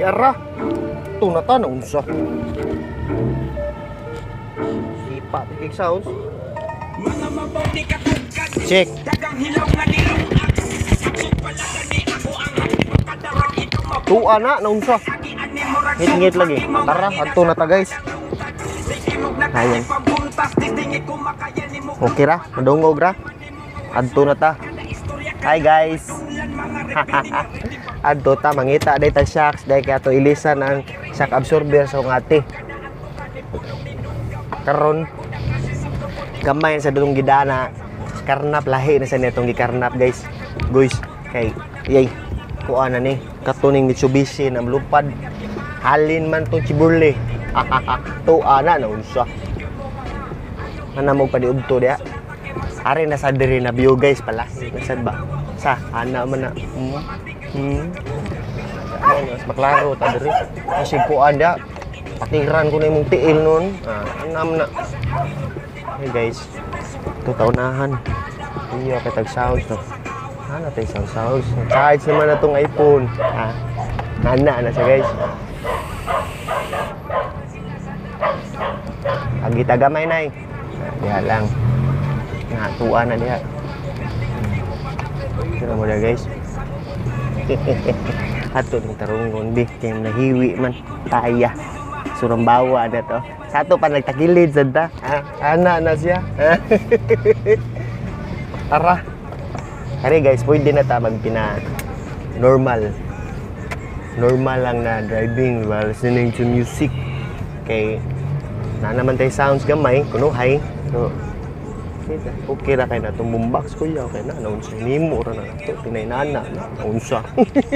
Yara. Ito na ta, naunsa. Sipa, tikik sounds. Check. Tuwa na, naunsa. Ngit-ngit lagi. Tara, ato na ta guys. Ayan. Okay ra, madungog ra. Adto na ta. Hi guys. Adto ta, mangita day ta shocks day kaya to ilisan ang shock absorber sa ati. Karon gamay sa dulong gidana. Karnap lahi na sa netong gikarnap guys. Guys, kay yay. Kuha na ni katuning Mitsubishi na lupad. Halin man to Chiburle. Tuwa na unsa. Ana mo pa di udto dia. Ari na sa diri na view guys pala. Nasad ba? Sa ana man na. Mas maklaro ta diri. Kasi ko ada patiran ko na imong tiil nun. Ana man na. Hey guys. Tutaunahan. Iya katag sounds no. Ana tay sounds. Charge naman na tong iPhone. Ana na siya guys. Ang gitagamay nay. Diha lang. Natuwa na diha. Ito mo na guys. Ato ng tarungon di kay nahiwi man taya. Surambawa na to. Sa ato pa nagtakilid sad ta. Ana na siya. Tara. Kare guys, pwede na ta magpina normal lang na driving while listening to music. Kay na naman tayo sounds gamay, kunuhay. So, okay ra kay na itong boombox ko yaw. Kaya na, naunsa. Nimo ra na ito. Pinaynana na. Naunsa.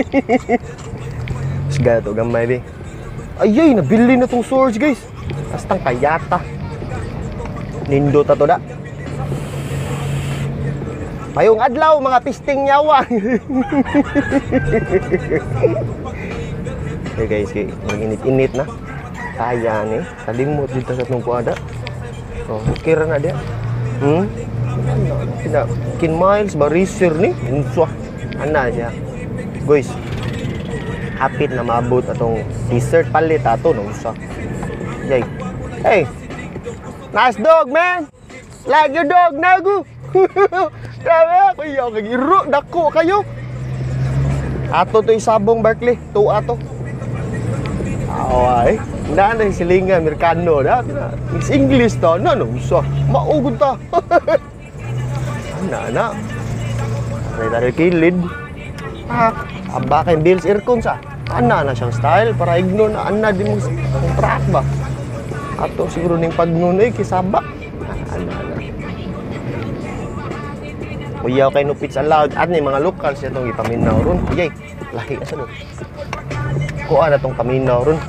Siga ito, gamay di. Ayay, nabili na itong source guys. Bastang kayata. Nindo ta to da. Payong adlaw, mga pisting nyawa. Okay guys, mag-init-init na. Kaya ni, kalimot dito sa itong kuada. So, okay ra na dia. Kin miles ba racer ni? Unsa. Ana siya. Guys, hapit na maabot atong dessert palit ato no unsa. Yay. Hey. Nice dog, man. Like your dog, Nagu. Grabe, kuya, kagiro dako kayo. Ato to isabong Berkeley, tuwa to. Away. Naan ang silingan, Amerikano na. Mix English to. Ano, usa. Maugod ta. Ana. May kilid. Aba kay Bills Aircon sa. Ana na siyang style para igno na ana di mo track ba. Ato siguro ning pagnunoy kisaba. Ana. Kuya kay no pizza allowed. At ni mga locals itong ipaminaw ron. Yay. Laki na sa doon. Kuha na tong paminaw ron.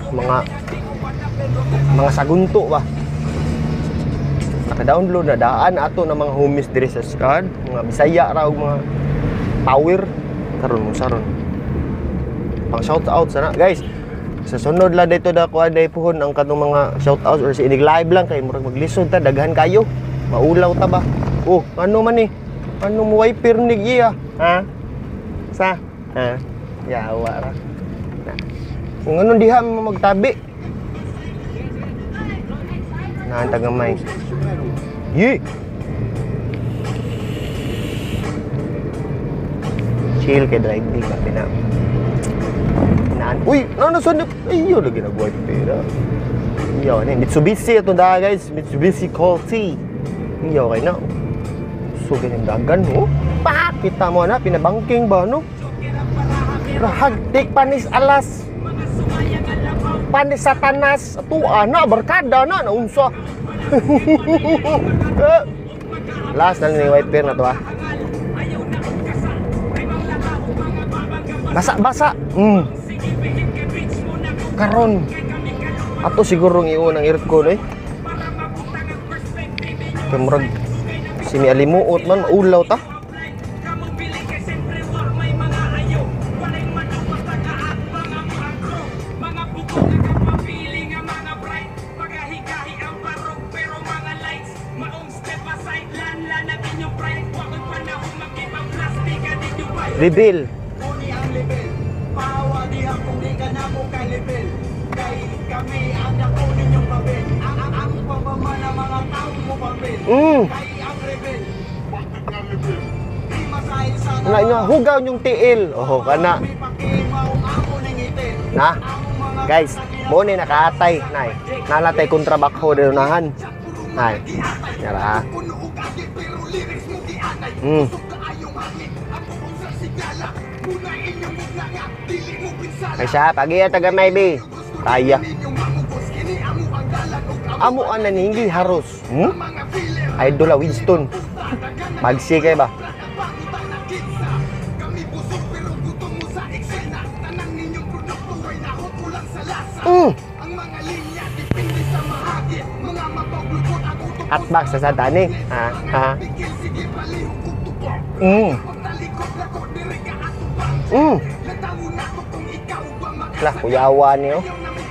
Mga sagunto ba. Naka-download na daan ato ng mga homies diri sa SCAD, mga Bisaya ra og mga power karon mo saron. Pang shout out sana guys. Sa sunod la dito da ko aday puhon ang kanong mga shout out or sa inig live lang kay murag maglisod ta daghan kayo. Maulaw ta ba? Oh, ano man ni? Ano mo wiper ni iya? Ha? Sa? Ha? Yawa ra. Kung ano diha mo magtabi. Naan tagamay. Yi. Chill kay driving ka pina. Naan. Uy, ano sa iyo lagi nagway pera. Iyo ni Mitsubishi ato da guys, Mitsubishi Colt. Iyo kay na. So ganyan dagan ho. Pa, kita mo na pinabangking ba no? Rahagtik panis alas. Panis satanas tuwa na barkada na naunsa. Last na ni wiper na to ah. Basa. Karon ato siguro ng iyon ang aircon eh. Kamurag sini alimuot man ulaw ta. Reveal. Na inyo hugaw yung tiil. Oh, kana. Na. Guys, mo ni nakaatay, nay. Nalatay kontrabakho derunahan. Nay. Yara. Ay siya, pagi taga maybe. Kaya. Amo ana ni hindi harus. Idol Winston. Magsi kay ba? Atbak sa sadani. Ha. Lah, kuyawa niyo.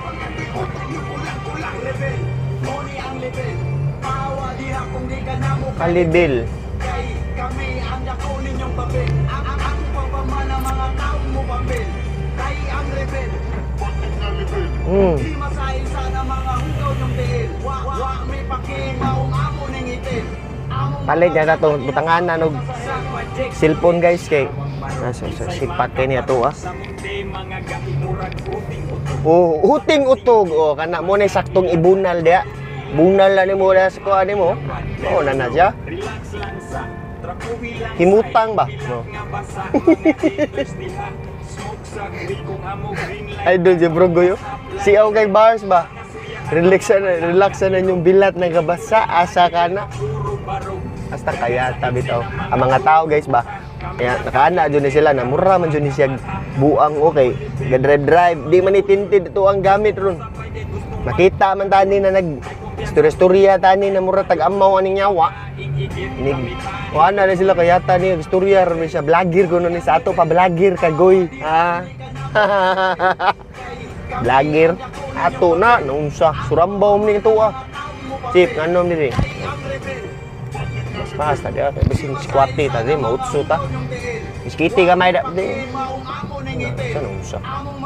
Kalibil. Kami ang dako ninyong papel. Ang pagpamana mga tao mo papel. Kay ang rebel. Di masahin sana mga hugaw yung tiil. Wa may pakimaong amo ning itil. Palit na ito, butangan na ng cellphone guys kay sipat kay niya to Oh, uting utog. Oh, kana mo na saktong ibunal dia. Bunal na ni mo na sa kuha ni mo. Oo, na siya. Himutang ba? No. Idol si Brogoyo. Siyaw kay bars ba? Relax na yung bilat na gabasa. Asa ka na. Hasta kaya bitaw. Ang mga tao guys ba? Kaya nakaana dyan sila na mura man dyan siya buang okay. Drive. Di man itintid ito ang gamit ron. Nakita man tani na istorya tani na mura tag-amaw aning nyawa. Wala na sila kaya tani istorya ron siya vlogger kuno ni sa ato pa vlogger kagoy. Vlogger ato na naunsa surambaw ni ito Chip ngano ni Mas tadi apa bisin squati tadi mautso ta. Iskiti ka may di. Sana usah.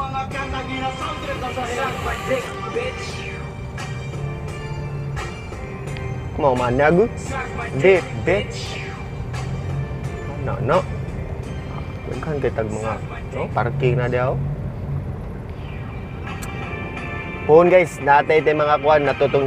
Mau mana gue? Date, bitch. No. Kan kita mga parking na daw. Pun guys, natay tay mga kuan natutong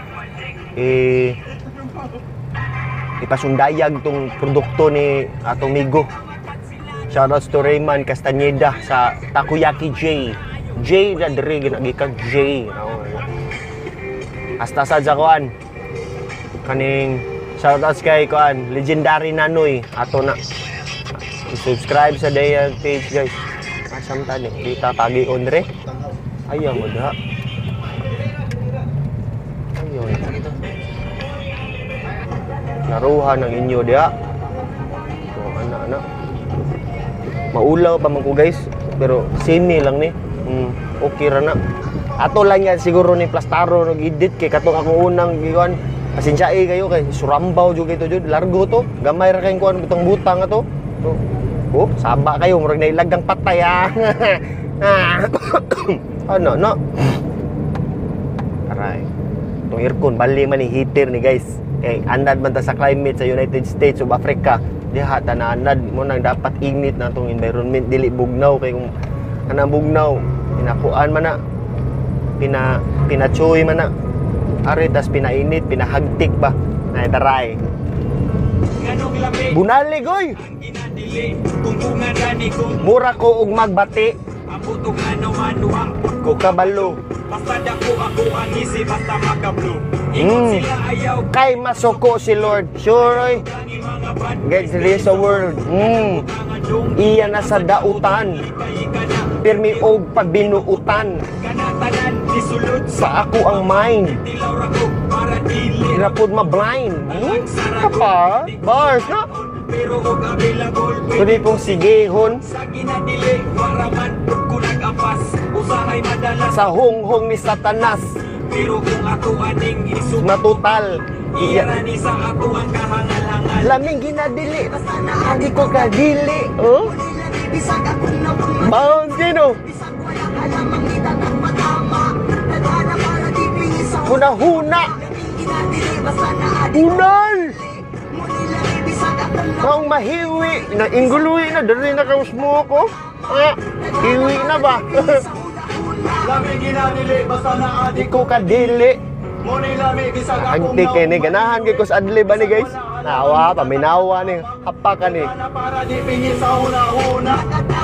ipasundayag tong produkto ni atong migo. Shoutouts to Rayman Castañeda sa Takoyaki J. J na diri ginagikan J. Hasta sa kuan. Kaning shoutouts kay kuan legendary Nanoy ato na. I-subscribe sa Dayan page guys. Asam tani kita pagi onre. Ayaw mo da. Ayaw. Naruhan ng inyo dia. So, anak-anak. Maulaw pa man ko guys. Pero sini lang ni. Okay ra na. Ato lang yan siguro ni Plastaro nag-edit kay katong akong unang giwan. Pasinsyae kayo kay surambaw jud ito jud. Largo to. Gamay ra kay kuan butang-butang ato. So, saba kayo murag nailagang patay Ano no? Aray. Itong aircon bali man ni heater ni guys. Kay andad man ta sa climate sa United States of Africa. Diha ta na andad mo nang dapat init na tong environment dili bugnaw kay kung kanang bugnaw pinakuan man na pinachoy man na. Ari tas pinainit, pinahagtik ba. Nay taray. Bunali goy. Mura ko og magbati. Ko kabalo. Basta dako ako ang isip basta makablo. Kay masuko si Lord. Sure oy. Get ready sa world. Iya na sa dautan. Pirmi og pabinuutan. Sa ako ang mind. Hirapod ma-blind. Kapa? Bars na? Kundi pong sigehon sa honghong ni Satanas. Matutal. Laming ginadili. Hindi ko kadili. Oh? Bound kino. Huna-huna. Unay! Kung mahiwi, inguluwi na, dali na kaus mo ako. Hiwi na ba? Lami ginadili, basta na Di ko kadili. Muni lami, bisag akong Antik eh ni, ganahan kay kus adli ba ni guys? Nawa, paminawa ni, hapa ka ni. para di pingi sa una-una.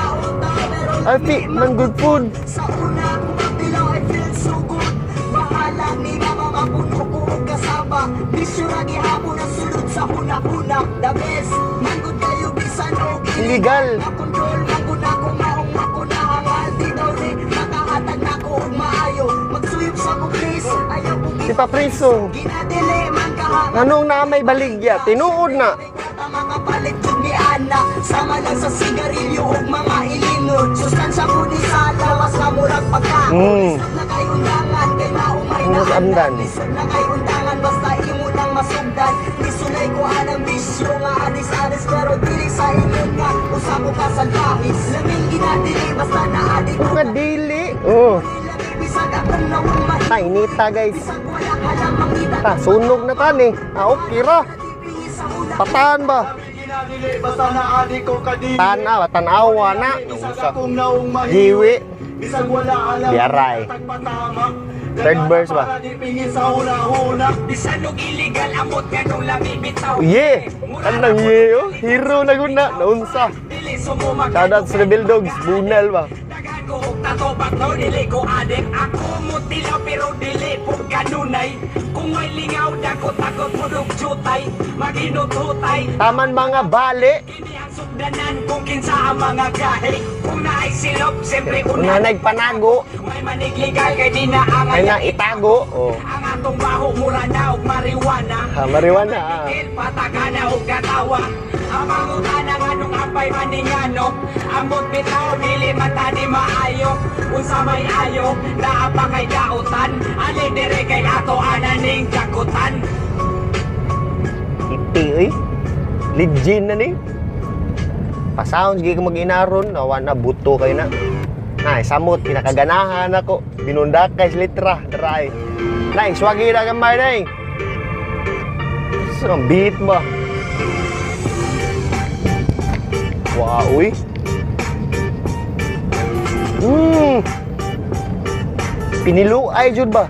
Alpi, man good food. Sa una, bilang I feel so good. Bahala ni mama mapuno ko og kasaba. Bisyo ra gihapon ang sulod sa huna-huna. The best, manggod kayo bisan og Illegal. Makontrol manggod ako maong makunahangal. Di daw ni makahatag na ko og maayo. Magsuyop sa buklis, ayaw kong Di pa priso. ginadili man kahapon. Anong na may baligya? Tinuod na. Mga palit jud ni Ana. Sama lang sa sigarilyo ug mga ilinod. Sustansya ko ni sa lawas nga murag pagkaon. Na kay undangan kay maumay na Mas amdan. Lisod na kay undangan basta imo nang masugdan. Isulay ko anang bisyo nga adis-adis pero dili sa inyo nga usa ko ka sa lahis. Laming ginadili basta naadik ko. Kadili. Oh, Laming bisag akong nawang mahit. tainita guys. Bisag wala ka lang makita. Ta, sunog na tani. Okay ra. Tipingi sa una. Pataan ba? Lami ginadili, basta na ko kadili. Tanawa, tanawa na. Bisag Usa. akong naong Hiwi. Bisag wala alam. Biaray. Tagpatama. Third verse ba? Para di pingi sa una-una. Bisan og illegal amot nganong lami bitaw. Yeah! Anong yeah, oh. Hero na guna. Naunsa. Dili sumuma. Shoutout sa Rebel Dogs. Bunal ba? Daghan ko og tato bato dili ko adik. Ako mo tilaw pero dili po kanunay. Kung may lingaw dako takot pudog jutay. Maginututay. Taman mga bali. Kini ang sugdanan kung kinsa ang mga gahi. Kung naay silop, siyempre Una una. nagpanago. May manigligal kay di na ang Ay na itago. Oh. Ang atong baho mura na og marijuana. Ha, marijuana. Pataka na og katawa. Ang mangutana nga nung apay maningano. Ambot bitaw dili matani maayo. Unsa may ayo naa pa kay dautan. Ali dire kay ato ananing jakutan. Iti, eh. Legend na ni. Pa-sounds, gigi ko mag-inaron. Nawa na, buto kayo na. Ay, samot, pinakaganahan ako. Binundak kay litra, dry. Nay, swagi na gamay, nay. Saan beat ba? Wow, uy. Piniluay, jud ba?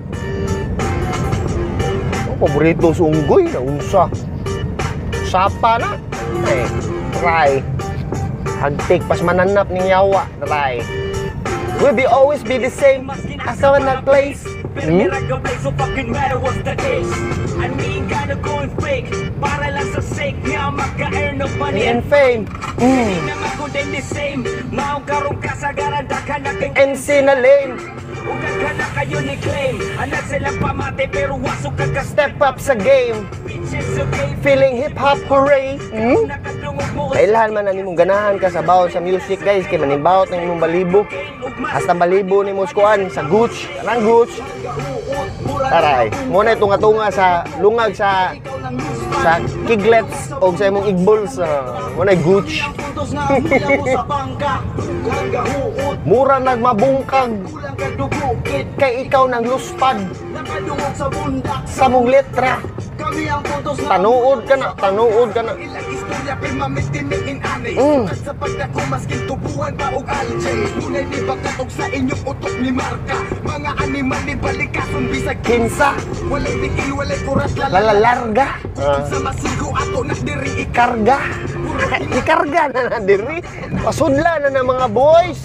Oh, paborito sa unggoy, naunsa. Sapa na. Eh, try. Hagtik, pas mananap ng yawa, try. Will be always be the same as the one that plays. Pero miragabay so fucking matter what's the case. I mean, gotta go and fake. Para lang sa sake niya maka-earn of money And and fame. Hindi naman ko din the same. Maong karong kasagaran daka na kay MC na lane. Ugat ka na kayo ni claim. Anak silang pamate pero wasok ka ka Step up sa game. bitches okay. Feeling hip-hop hooray. Nakadungog mo Kailan man ang imong ganahan ka sa bawat sa music guys. Kaya manibawat ng imong balibo. Hasta balibo ni Muskuan sa Gooch. Anang Gooch? Taray. Muna itong tunga sa lungag sa kiglets o sa imong igbols. Muna Gooch. Puntos nga bilang mo sa bangka. Kulang gahuot, Mura nagmabungkag. kulang kadugukit. Kay ikaw nang luspad Nakadungog sa bundak. sa mong letra. Kami ang puntos nga Tanuod ka na, tanuod ka na. ilang istorya kay mamit-timiin ani. At sa pagdako maskin tubuhan pa og aljay. Ngunay di pagkatog sa inyong utok ni Marka. Mga animal ni balikason bisag Kinsa. walay tigil, walay kuras Lalalarga. Sa masigo ato nakdiri Karga. Ikarga na na diri. Pasudla na ng mga boys.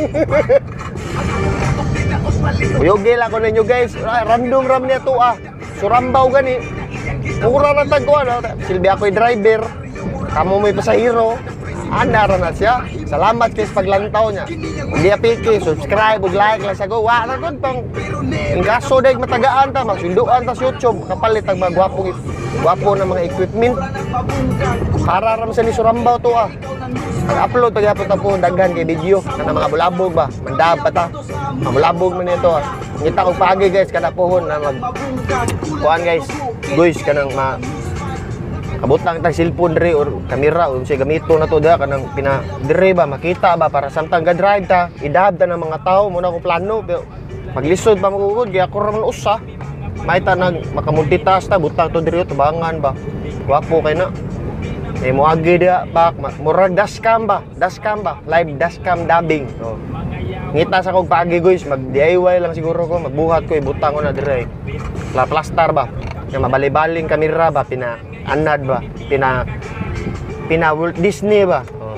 ikatok di na os palito. Uyogil ako ninyo guys. Random ram niya to ah. Surambaw gani. Mura na tagkuhan. Silbi ako'y driver. Kamo mo'y pasahero. Andara na siya. Salamat kayo sa paglantaw niya. Hindi apiki, subscribe, ug like lang siya. Go, wala ko pang ingkaso dahil matagaan ta, magsunduan ta sa YouTube. Kapalit ang mga gwapo na mga equipment. Para ram sa ni Surambaw to ah. Ang-upload pagyapon ta po, daghan kay video. Kana mga bulabog ba? Mandab pa ta. Mga bulabog man ito ah. Ngita kong pagi guys, kada pohon na mag... Kuhan guys, guys, kanang kabot lang tang cellphone dre or kamera o siya gamito na to da kanang pina dire ba makita ba para samtang ga-drive ta idahab ta ng mga tao muna ko plano pero maglisod pa magugod kaya ako raman usa may tanang makamultitask ta, butang to diri tabangan ba. Gwapo kay na. Mo agi dia bak murag dashcam ba, live dashcam dubbing. Oh. Ngita sa kog paagi guys, mag DIY lang siguro ko, magbuhat ko ibutang ko na dire. La plastar ba. Nga mabali-baling kamera ba, pina-anad ba, pina Walt Disney ba. Oh.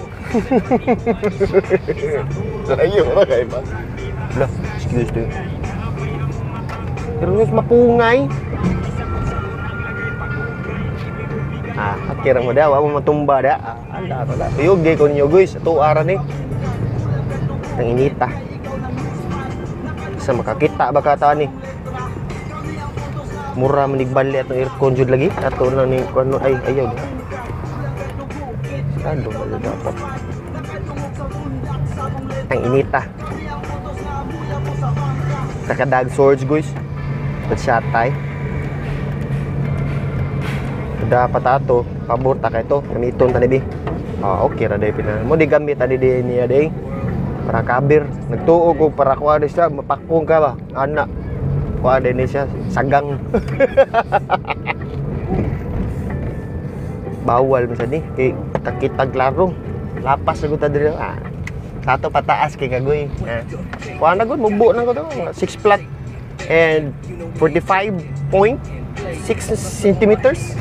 Layo ra kay ba. Lah, excuse me. Terus mapungay. Akhirnya mo daw, mo matumba da. Anda ta. Tuyog di ko ninyo guys, ito ara ni. Nang inita. Sa makakita ba kata ni. Mura manigbali atong aircon jud lagi. Ato na ni kuno ay ayaw di. Sado ba dapat. Ang inita. Nakadag swords guys. Patsyatay. Dapat ato pabor ta kay to gamiton ta ni. Okay ra day pina mo di gamit tadi di niya day para kabir nagtuo ko para kuha di siya mapakpong ka ba anak kuha din ni siya sagang. Bawal misal ni kay takitag laro lapas na ta diri sato pataas kay kagoy kuha na gud mubo na ko to 6 flat and 45.6 centimeters.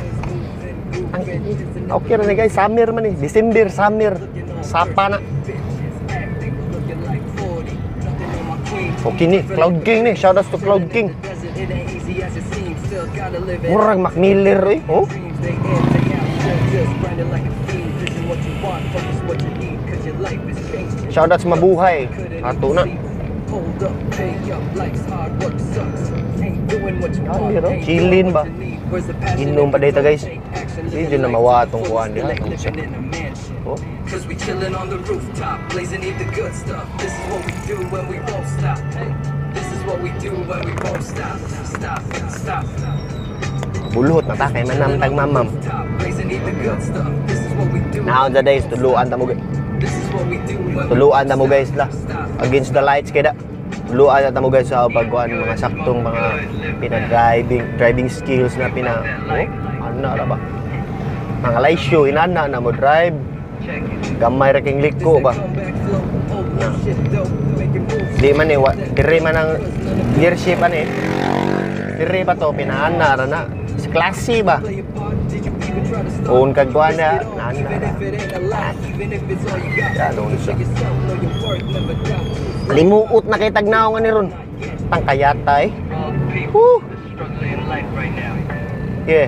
Okay na guys, summer man eh. December, summer. Sapa na. Okay ni, Cloud King ni. Shoutouts to Cloud King. Murang Mac Miller eh. Oh? Shoutouts mabuhay. Ato na. Chillin ba? Inom pa dito guys. Hindi na mawa itong kuhan niya. Oh. Cause we chillin' on the rooftop, blazing eat the good stuff. This is what we do when we won't stop. This is what we do when we won't stop. Stop. Buluhot na ta kay manamtag mamam. Blazing eat the good stuff. This is what we do. Now the days tuluan ta mo guys. This is what we do when Tuluan ta mo guys la. Against the lights kaya. Tuluan ta mo guys sa pagkuhan mga saktong mga driving skills na ano ra ba. Mga laysyo inana na mo drive. Gamay ra king liko ba. Di man eh, dire man ang gear shift ani. Dire pa to pinaana ra na. Klase ba. Un kag kuan na nana. Ya don siya. Limuot na kay tagnaw nga ni ron. Tangkayata eh. Woo. Yeah.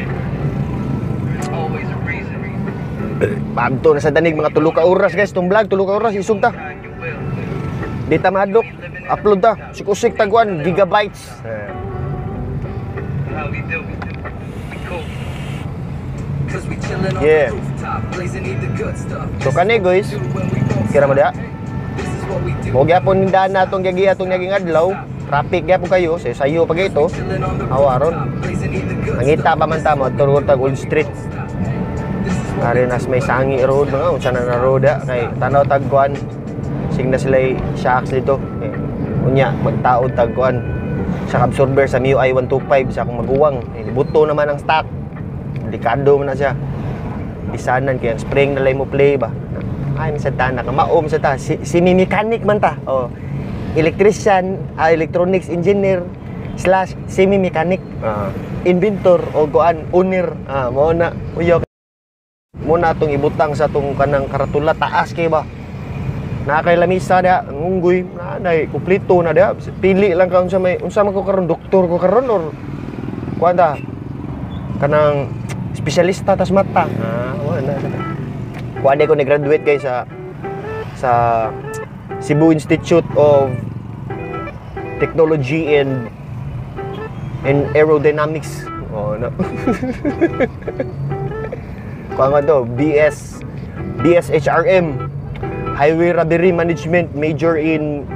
Pagto na sa danig mga 3 ka oras guys, tong vlog 3 ka oras isug ta. Di ta madok, upload ta. Sikusik tagwan gigabytes. Yeah. So kani guys, kira mo dia. Mo gyapon nindahan natong gyagi atong naging adlaw. Traffic gyapon kayo, sayo pag ito. Awaron. Mangita pa man ta mo turo tag Old Street. Ari nas may sangi road mga unsa na road kay tanaw tagkuan sig na sila shocks dito unya magtaod tagkuan sa absorber sa MIUI 125 sa akong maguwang buto naman ang stock delikado man na siya bisanan kay spring na lay mo play ba ay sa tanak maom sa ta si mechanic man ta electrician electronics engineer / semi mechanic inventor o kuan owner mao na uyo muna itong ibutang sa itong kanang karatula taas kay ba na kay lamisa da ngunggoy na kumplito na da pili lang ka unsa man ko karon doktor ko karon or kuanda kanang espesyalista tas mata wala kuanda ko ni graduate kay sa Cebu Institute of Technology and Aerodynamics no. Kuha nga to, BSHRM, Highway Robbery Management, major in,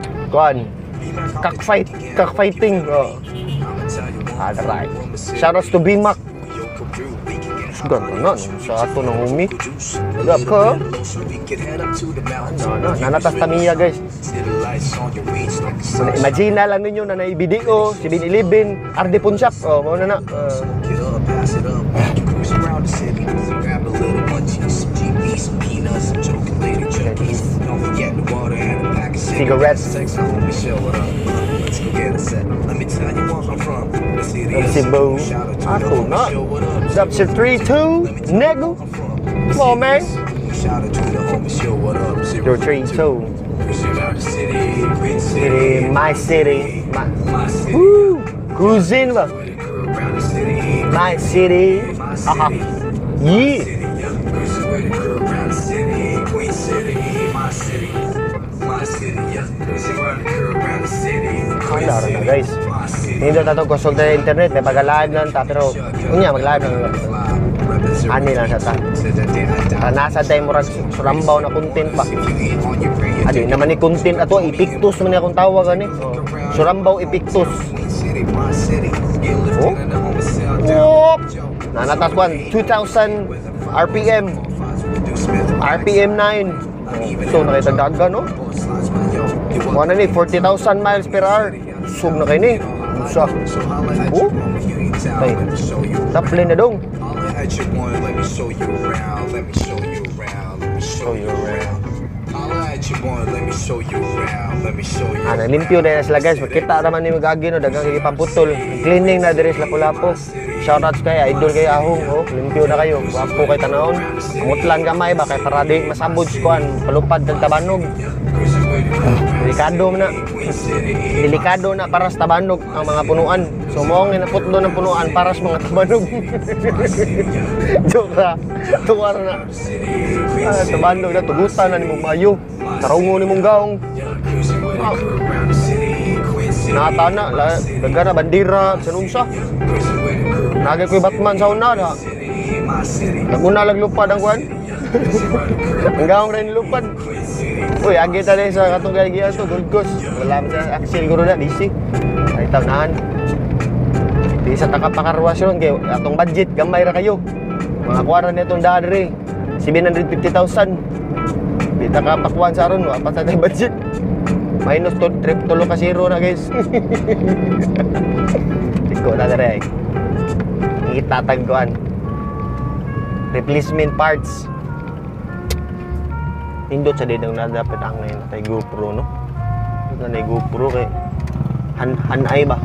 cockfighting. Alright. Shoutouts to BMAC. Ganda na, sa ato ng umi. Gap ka. could head up to the mountains. No, nanatas Tamiya guys. See the lights on your reach like the sun. Imagine lang ninyo na naibidio, 7-Eleven, Arde Punsak. Oh, mo na na. Get up, pass it up. Cruise around the city. Grab a little munchies, some GBs, some peanuts, some choking lady junkies. Don't forget the water and a pack of Cigarettes. Text on, let me show it up. Let's go get a set. Let me tell you where I'm from. The city From of Cebu. Shout out to Ako the na. show what up. Subset 3-2, nego. Come on, man. Shout out to the homie, show what up. 0-3-2. Cruising around the city, great City, city. my city. My city. Woo! Cruising ba? Around the city. My city. Aha. Yeah. Cruising with the crew around the city, Queen City, my city, my city, yeah. Cruising around the crew around the city, Queen Ano City, na guys? my city. Hindi na kusog na internet, may pag-live lang ta pero unya mag-live lang. Ani lang sa ta. Nasa tayo murag surambaw na content pa. Adi naman ni content ato ipiktus man ni akong tawag ani. Surambaw ipiktus. Oh. Nanatas kwan 2000 RPM. RPM 9. So nakitagdagan no. Wala ni 40,000 miles per hour. Sug na kay ni. Usa. Oh. Ay. Taplin na dong. At your one, let me show you around, let me show you around, let me show you around. Holla at your one, let me show you around, let me show you Ah, around. limpyo na sila guys. Makita naman ni Magagi no, dagang kikipaputol. Cleaning na diri sa Lapu-Lapu. Shoutouts kay idol kay Ahong. Oh, limpyo na kayo. Wapo kay tanawon. Mutlan gamay ba kay para di masabod kuan, palupad kag tabanog. Delikado na. Delikado na para sa tabanog ang mga punuan. So moong inaputlo ng punuan para sa mga tabanog. Joke ra. Tuwar na. Ah, tabanog na tugutan na ni mong mayo. Tarungo ni mong gaong. Ah. Natana, gagana bandira sa nunsa. Nagay ko'y Batman sa una na. Naguna lang lupad ang kuan. Ang gaong rin lupad. Uy, agi tali sa katong gaya to, Gold Coast. Wala man sa Axel Guru na, DC. Ay tawnahan. Di sa takapakarwasyon, kaya atong budget, gamay ra kayo. Mga kuwara na itong dadre, 750,000. Di takapakuan sa aron, apat sa tayong budget. Minus to, trip tulo ka zero na guys. Tiko na dere ay. Itatagkuan. Replacement parts. Indot sa din na dapat ang ngayon natay GoPro no. Natay GoPro kay hanay ba?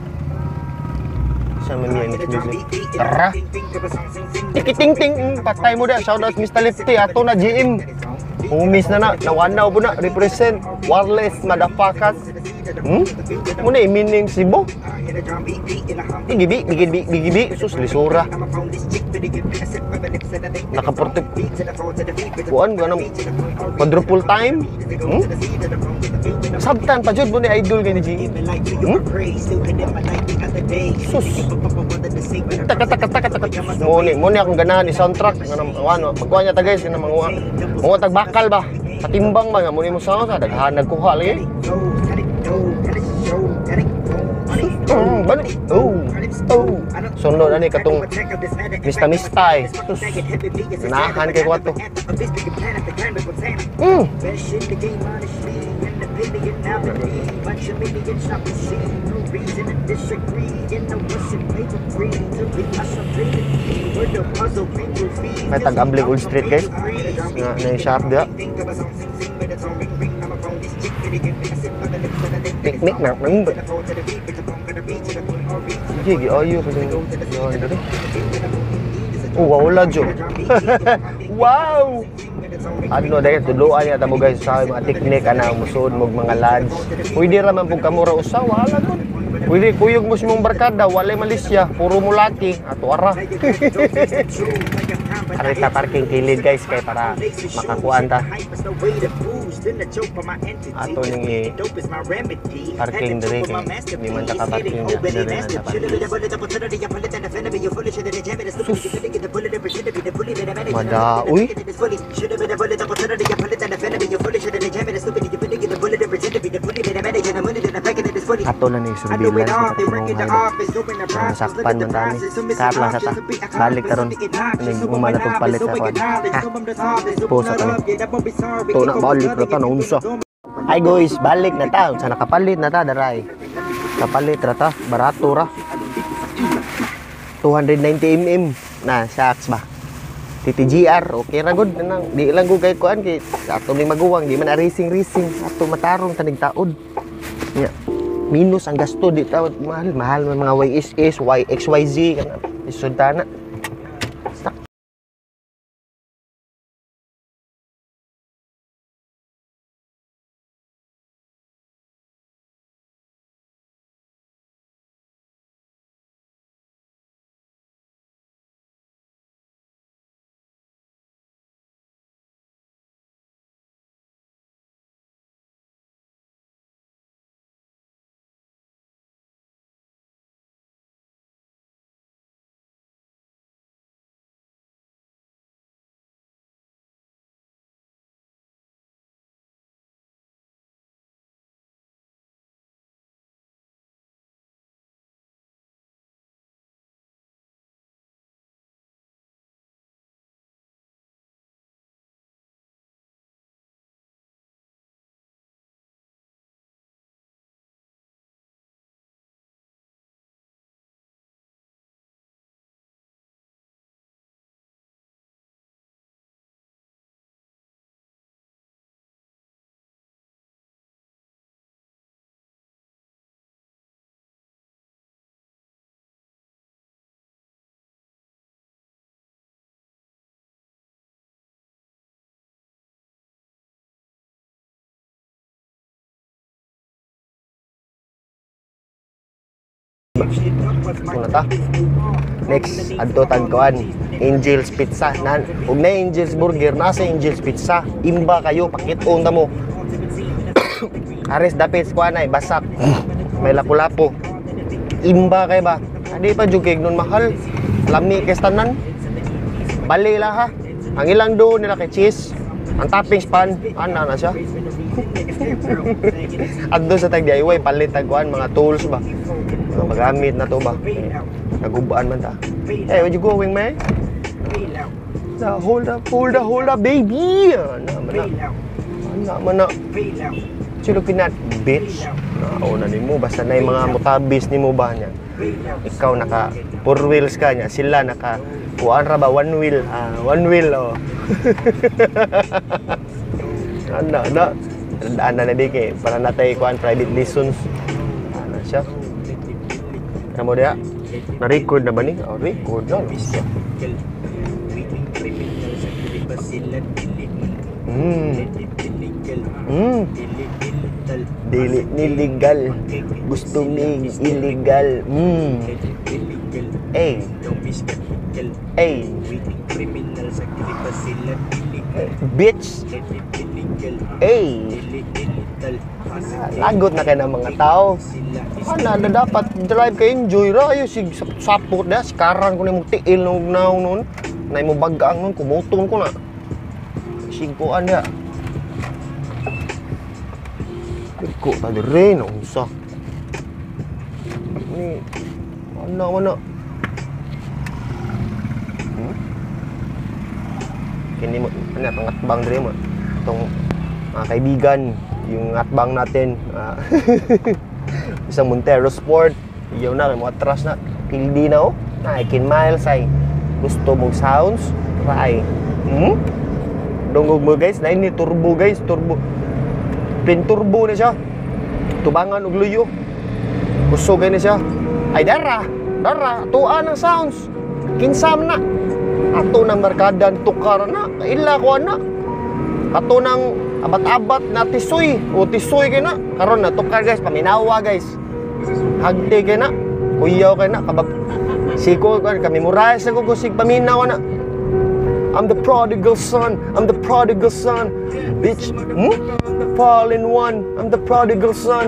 Sa man yan music. Tara. Tikiting-ting patay mo da. Shoutout Mr. Lefty ato na GM. Umis na nawanaw po na represent wireless motherfuckers. Muna i-meaning Cebu. Bigibi sus lisura. Nakaporte kuan gano quadruple time. Sabtan pa jud mo ni idol kay ni G. Sus. Taka. Muni akong ganahan ni soundtrack ano magkuha niya ta guys kana mga tag bakal ba. Patimbang ba nga muni mo sa daghan nagkuha lagi. Balik. Oh. Sunod ani katong mista-mista eh. Sus. Nahan kay kwato. May tag-Ambling Old Street guys. Na sharp dia. Picnic na nang. Sige, ayo pa din. Oh, wala jo. Wow. Ano dahil tuluan niya tamo guys sa mga teknik ana musod mo mga lads. Pwede ra man pug kamura usa wala to. Pwede kuyog mo simong barkada walay Malaysia, puro mulati ato ara. Karita parking kilid guys kay para makakuan ta. Ato ning parking diri kay di man ta ka parking diri na ta. Madaoy. Ato na ni surveillance sa katulungan. Nasakpan man tani. Kat lang sa ta. Balik karon. Umana tong palit sa kwan. Posa kami. To na balik na ta na unsa. Hi guys, balik na ta. Sa nakapalit na ta daray. Kapalit ra ta, barato ra. 290 na shocks ba. TTGR, okay ra gud nang di lang gud kay kuan kay ato may maguwang di man racing ato matarong tanig taod. Nya. Minus ang gasto di ta mahal man mga YSS, YXYZ kana. Isod ta na. Muna ta. Next, adto tagkuan Angel's Pizza. Ug na Angel's Burger, nasa Angel's Pizza. Imba kayo, pakit-on ta mo. Ares dapit kuan ay basak. May lapu-lapu. Imba kay ba? Adi pa jugig nun mahal. Lami kay tanan. Bali la ha. Ang ilang do nila kay cheese. Ang toppings pan, ana na siya. Adto sa tag DIY palit tagkuan mga tools ba. Magamit na to ba? Nagubaan man ta. Hey, where you going, man? Hold up, baby! Ano man na. Silupin na, bitch. Nauna ni mo, basta na yung mga mutabis ni mo ba niya. Ikaw naka 4 wheels ka niya. Sila naka, kuhaan ra ba? 1 wheel. 1 wheel, oh. Ano. Daan na di kay para natay kuhaan private lessons. Ano siya? Kamu dia, na-record na ba ni? Oh, record na. Dili niligal. Gusto ning illegal. Hey. Bitch. Hey. Lagot na kayo ng mga tao. Ano na dapat drive ka enjoy ra ayo sig sapot na sikaran ko ni mo tiil nung naong nun na mo bagang nun kumutong ko na sigkuan dia ko ta dire no unsa ni ano kini mo ana pangatbang dire mo tong mga kaibigan yung atbang natin isang Montero Sport iyaw na, mo atras na kildi na oh na 18 miles ay gusto mong sounds try dongog mo guys na ini turbo guys turbo twin turbo na siya tubangan og luyo kusogay na siya ay dara tuan ang sounds kinsam na ato ng markadan tukar na ila ko na ato ng abat-abat na tisoy o tisoy kay na karon na tukar guys paminawa guys hagti kay na kuyaw kay na kabab siko kami murayas ako kusig paminaw na I'm the prodigal son bitch fall in one I'm the prodigal son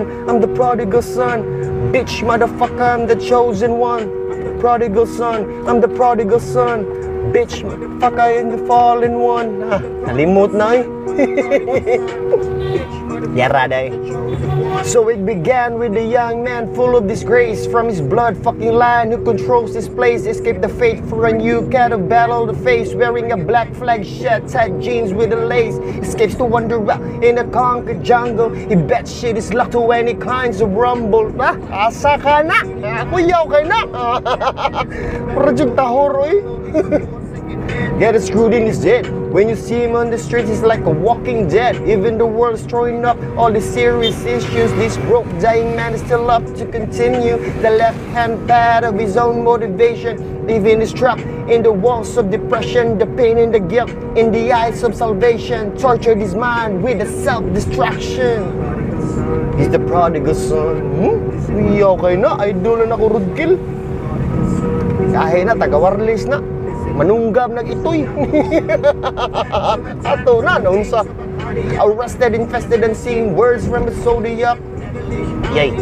bitch motherfucker I'm the chosen one prodigal son I'm the prodigal son bitch motherfucker and you fall in one nalimot na Yara day. So it began with a young man full of disgrace. From his blood fucking line who controls this place. Escape the fate for a new cat of battle the face. Wearing a black flag shirt, tight jeans with a lace. Escapes to wander out in a concrete jungle. He bet shit is luck to any kinds of rumble. Asa ka na? Ako yaw ka na. Project tahoro eh. Get screwed in his head. When you see him on the streets, he's like a walking dead. Even the world's throwing up all the serious issues. This broke, dying man is still up to continue. The left-hand pad of his own motivation. Leaving his trap in the walls of depression. The pain and the guilt in the eyes of salvation. Tortured his mind with a self-destruction. He's the prodigal son. Okay na, idol na ako Rodkill. Kahit na, taga-warlis na. Manunggab nag-itoy. Ato na, naunsa. Arrested, infested, and seeing words from the zodiac. Yay.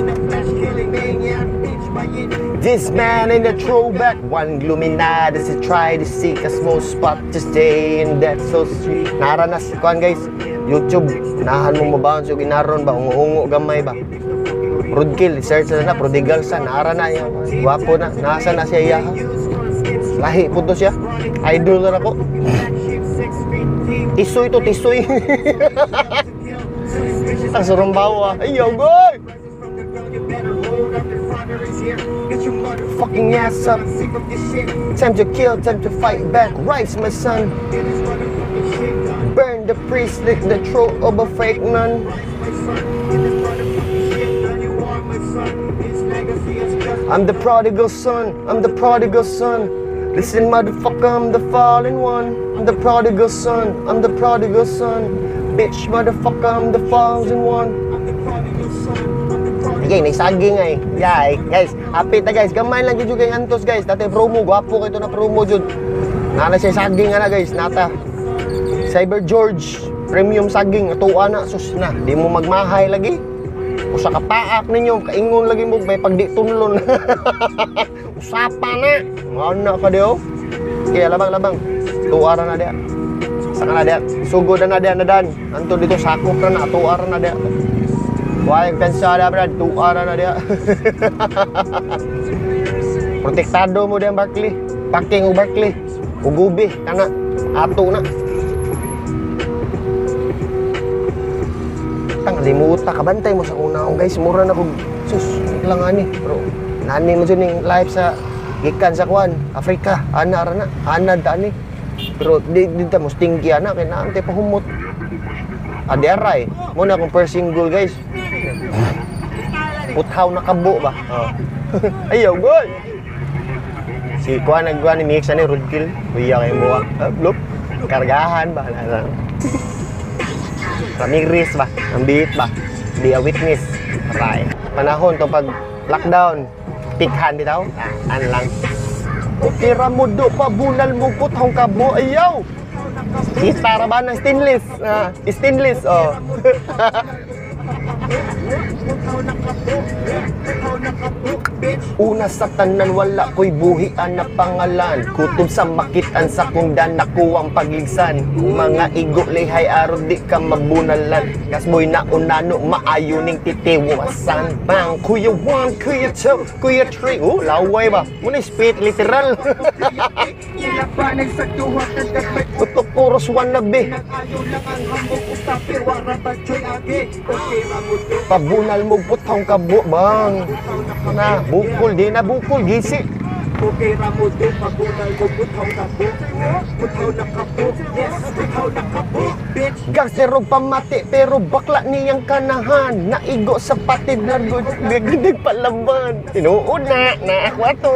This man in the throwback, one gloomy night as he tried to seek a small spot to stay in that so sweet. Naranas, kuhan guys, YouTube, nahan mo mabaon so ginaron ba, ungo gamay ba. Rodkill, search na, prodigal sa, nara na yan. Guwapo na, nasa na siya yaha. Lahi po to siya. Idol na ako. Tisoy to, tisoy. Ang surumbawa. Ayaw, goy! Fucking ass up. Time to kill, time to fight back. Rise, my son. Burn the priest, lick the throat of a fake nun. I'm the prodigal son. I'm the prodigal son. Listen, motherfucker, I'm the fallen one. I'm the prodigal son. I'm the prodigal son. Bitch, motherfucker, I'm the fallen one. Okay, naisaging ay. Yeah, guys, happy ta guys. Gamay lang jud kay antos guys. Dati promo, gwapo kay ito na promo jud. Nana siya saging na guys, nata. Cyber George, premium saging, atuwa na sus na. Di mo magmahay lagi. Usa ka paak ninyo, kaingon lagi mo may pagdi tunlon. Usapa na. Ano ka dio? Kaya labang. Tuara na dia. Saka na dia. Sugod na dia nadan. Anto dito sakop na tuara na dia. Why pensada brad, tuara na dia. Protektado mo dia Barkley. Paking og Barkley. Ugubi kana ato na. Tang limuta kabantay mo sa una guys, mura na kog sus lang ani bro. Nani mo ning live sa gikan sa kwan Africa, ana ra na, ana dani. Pero di ta mo stingy ana kay naante pa humot. Aderay, mo na akong first single guys. Puthaw na kabo ba? Oh. Ayaw boy. Si kwan nagwa ni mix ani Rodkill, kuya kay mo. Blop. Kargahan ba na. Ramirez ba? Ang beat ba? Be a witness. Right. Panahon to pag lockdown. Pikhan bitaw. Ano lang. Okay ra mo do pabunal mo putong kabo. Ayaw. Kita ra ba ng stainless? Stainless oh. Una sa tanan wala ko'y buhian na pangalan. Kutob sa makitan sa kung dan nakuwang pagligsan. Mga igo lihay araw di ka mabunalan. Kasboy na unano maayo ning titiwasan. Bang kuya 1, kuya 2, kuya 3. Laway ba? Muna spit literal. Tutok puros wannabe. Pabunal mo putong kabo bang. Na bukol di na bukol gisi. Gangster og pamati pero bakla niyang kanahan. Naigo sa patid na gidig palaban. Tinuod na ako ato.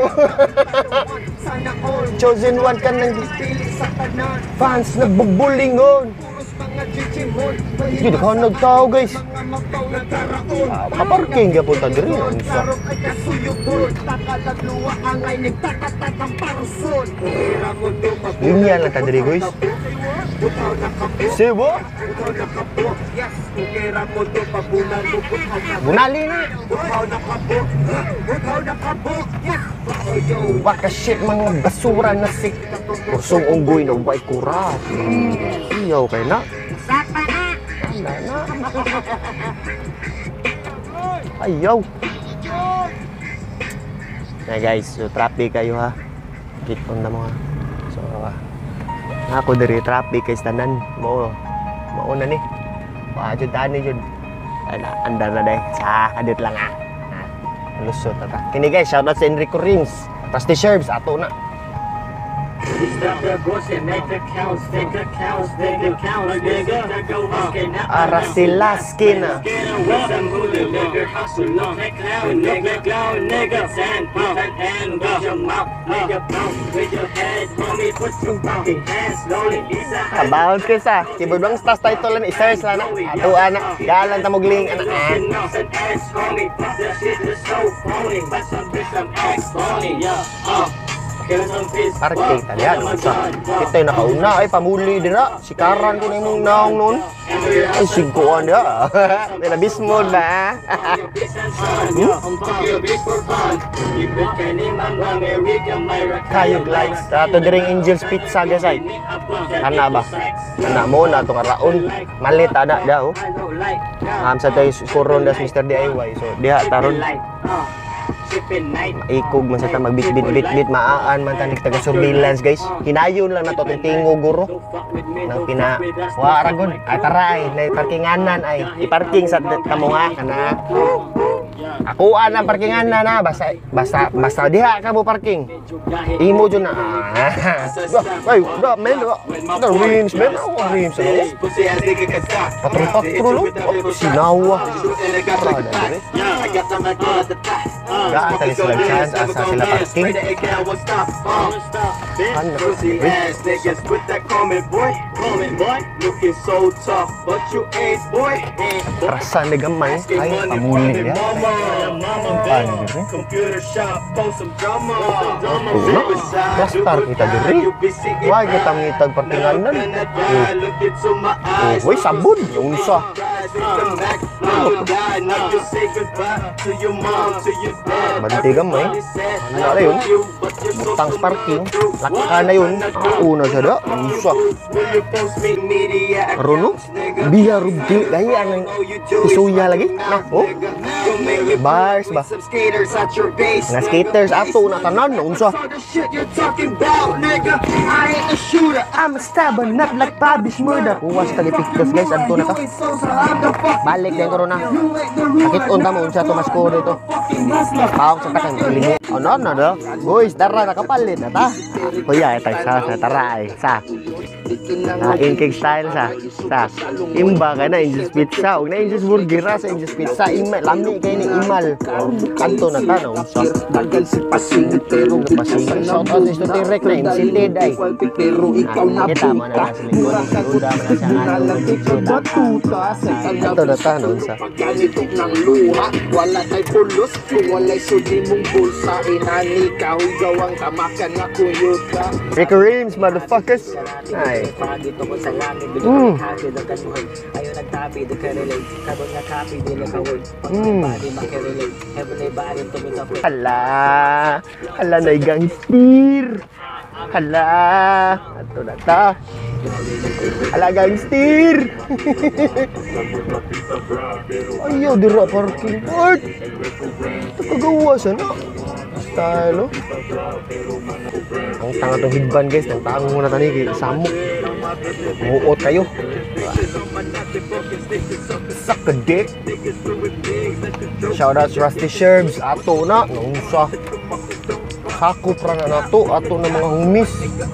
Chosen one ka ng fans nagbubulingon. Hindi ka nagtao guys. Kaparking ka punta diri unsa. Linya lang ta diri guys. Sebo? Bunali na. Waka shit mga basura na sik. Kursong unggoy na white kurat. Iyaw kay na. Ayaw. Na guys, so traffic kayo ha. Kitong na mo ha. So ako diri traffic kay tanan mo. Mauna ni. Paadyo tani jud. Andar na day. Sa kadit lang ha. Lusot ta. Kini guys, shout out sa Enrico Rims. Trusty Sherbs ato na. Arasilaskina. Kabaon ko sa keyboard bang stas title ni search lang na. Ato anak, galan ta mogling anak. Parking talian. Kita yung nakauna ay pamuli dira. Sikaran ko na yung naong noon. Ay singkuan dia. May labis mo na. Kayog likes. Ato diring Angel's Pizza guys ay. Kana ba? Kana mo na itong araon. Malit ada daw. Sa tayo suron das Mr. DIY. So diha taron. Maikog man sa ta magbit-bit maaan man tanig taga surveillance guys. Hinayon lang na to tingo guro. Nang pina wa ragon ay taray na parkinganan ay iparking sa kamo nga kana. Ako ang parkinganan na basta diha ka mo parking. Imo jud na. Ay, da men. Da rims men. Rims. Patro sinawa. Gaan tali sila chance asa sila parking. Rasa ni gamay ay pamuli ya. Plastar kita diri. Why kita ngitag parkinganan? Why sabun unsa? Banti gamay. Ano na yun? Butang parking. Laka na yun. Una siya da. Unsa? Runo? Biar rubdi. Gaya ang isuya lagi. Nah, oh. Bars ba? Nga skaters ato na tanan. Unsa? I'm a stubborn, not like Bobby's murder. Uwas talipiktos guys. Adto na ka. Balik din ko na. Sakit unta mo. Unsa to mas ko dito. Pawag sa takang ilingo. Ano na da? Boys, tara nakapalit na ta. Kuya, ito sa tara ay. Sa Inkig style sa imba ka na Angel's Pizza. Huwag na Angel's Burger sa Angel's Pizza. Lami kayo ni Imal. Kanto na tanong. Shout out sa direct na insited ay. Kita mo na nasa likod. Uda mo na siya nga. Kanto na tanong sa wala kay pulos, walay sudi mong bulsa. Inani ka, gawang tamakan nga kuyuta. Rico Rims, motherfuckers. Ay. Dito ko sa langit, dito ko happy, dito ka ayaw nagtabi, dito ka relate. Kabang na copy, dito ka word. Pag-body, makirelate. Heavenly body, tumita po. Hala na gangster. Hala. Ato na ta. Hala gangster. Ayaw, dira parking part. Ito kagawa sana. Style, oh. Ang tanga tong hidban guys. Ang tango muna tani. Samok. Muot kayo. Suck a dick. Shoutouts Rusty Sherbs. Ato na. Naunsa. Sakop ra na nato. Ato na mga humis.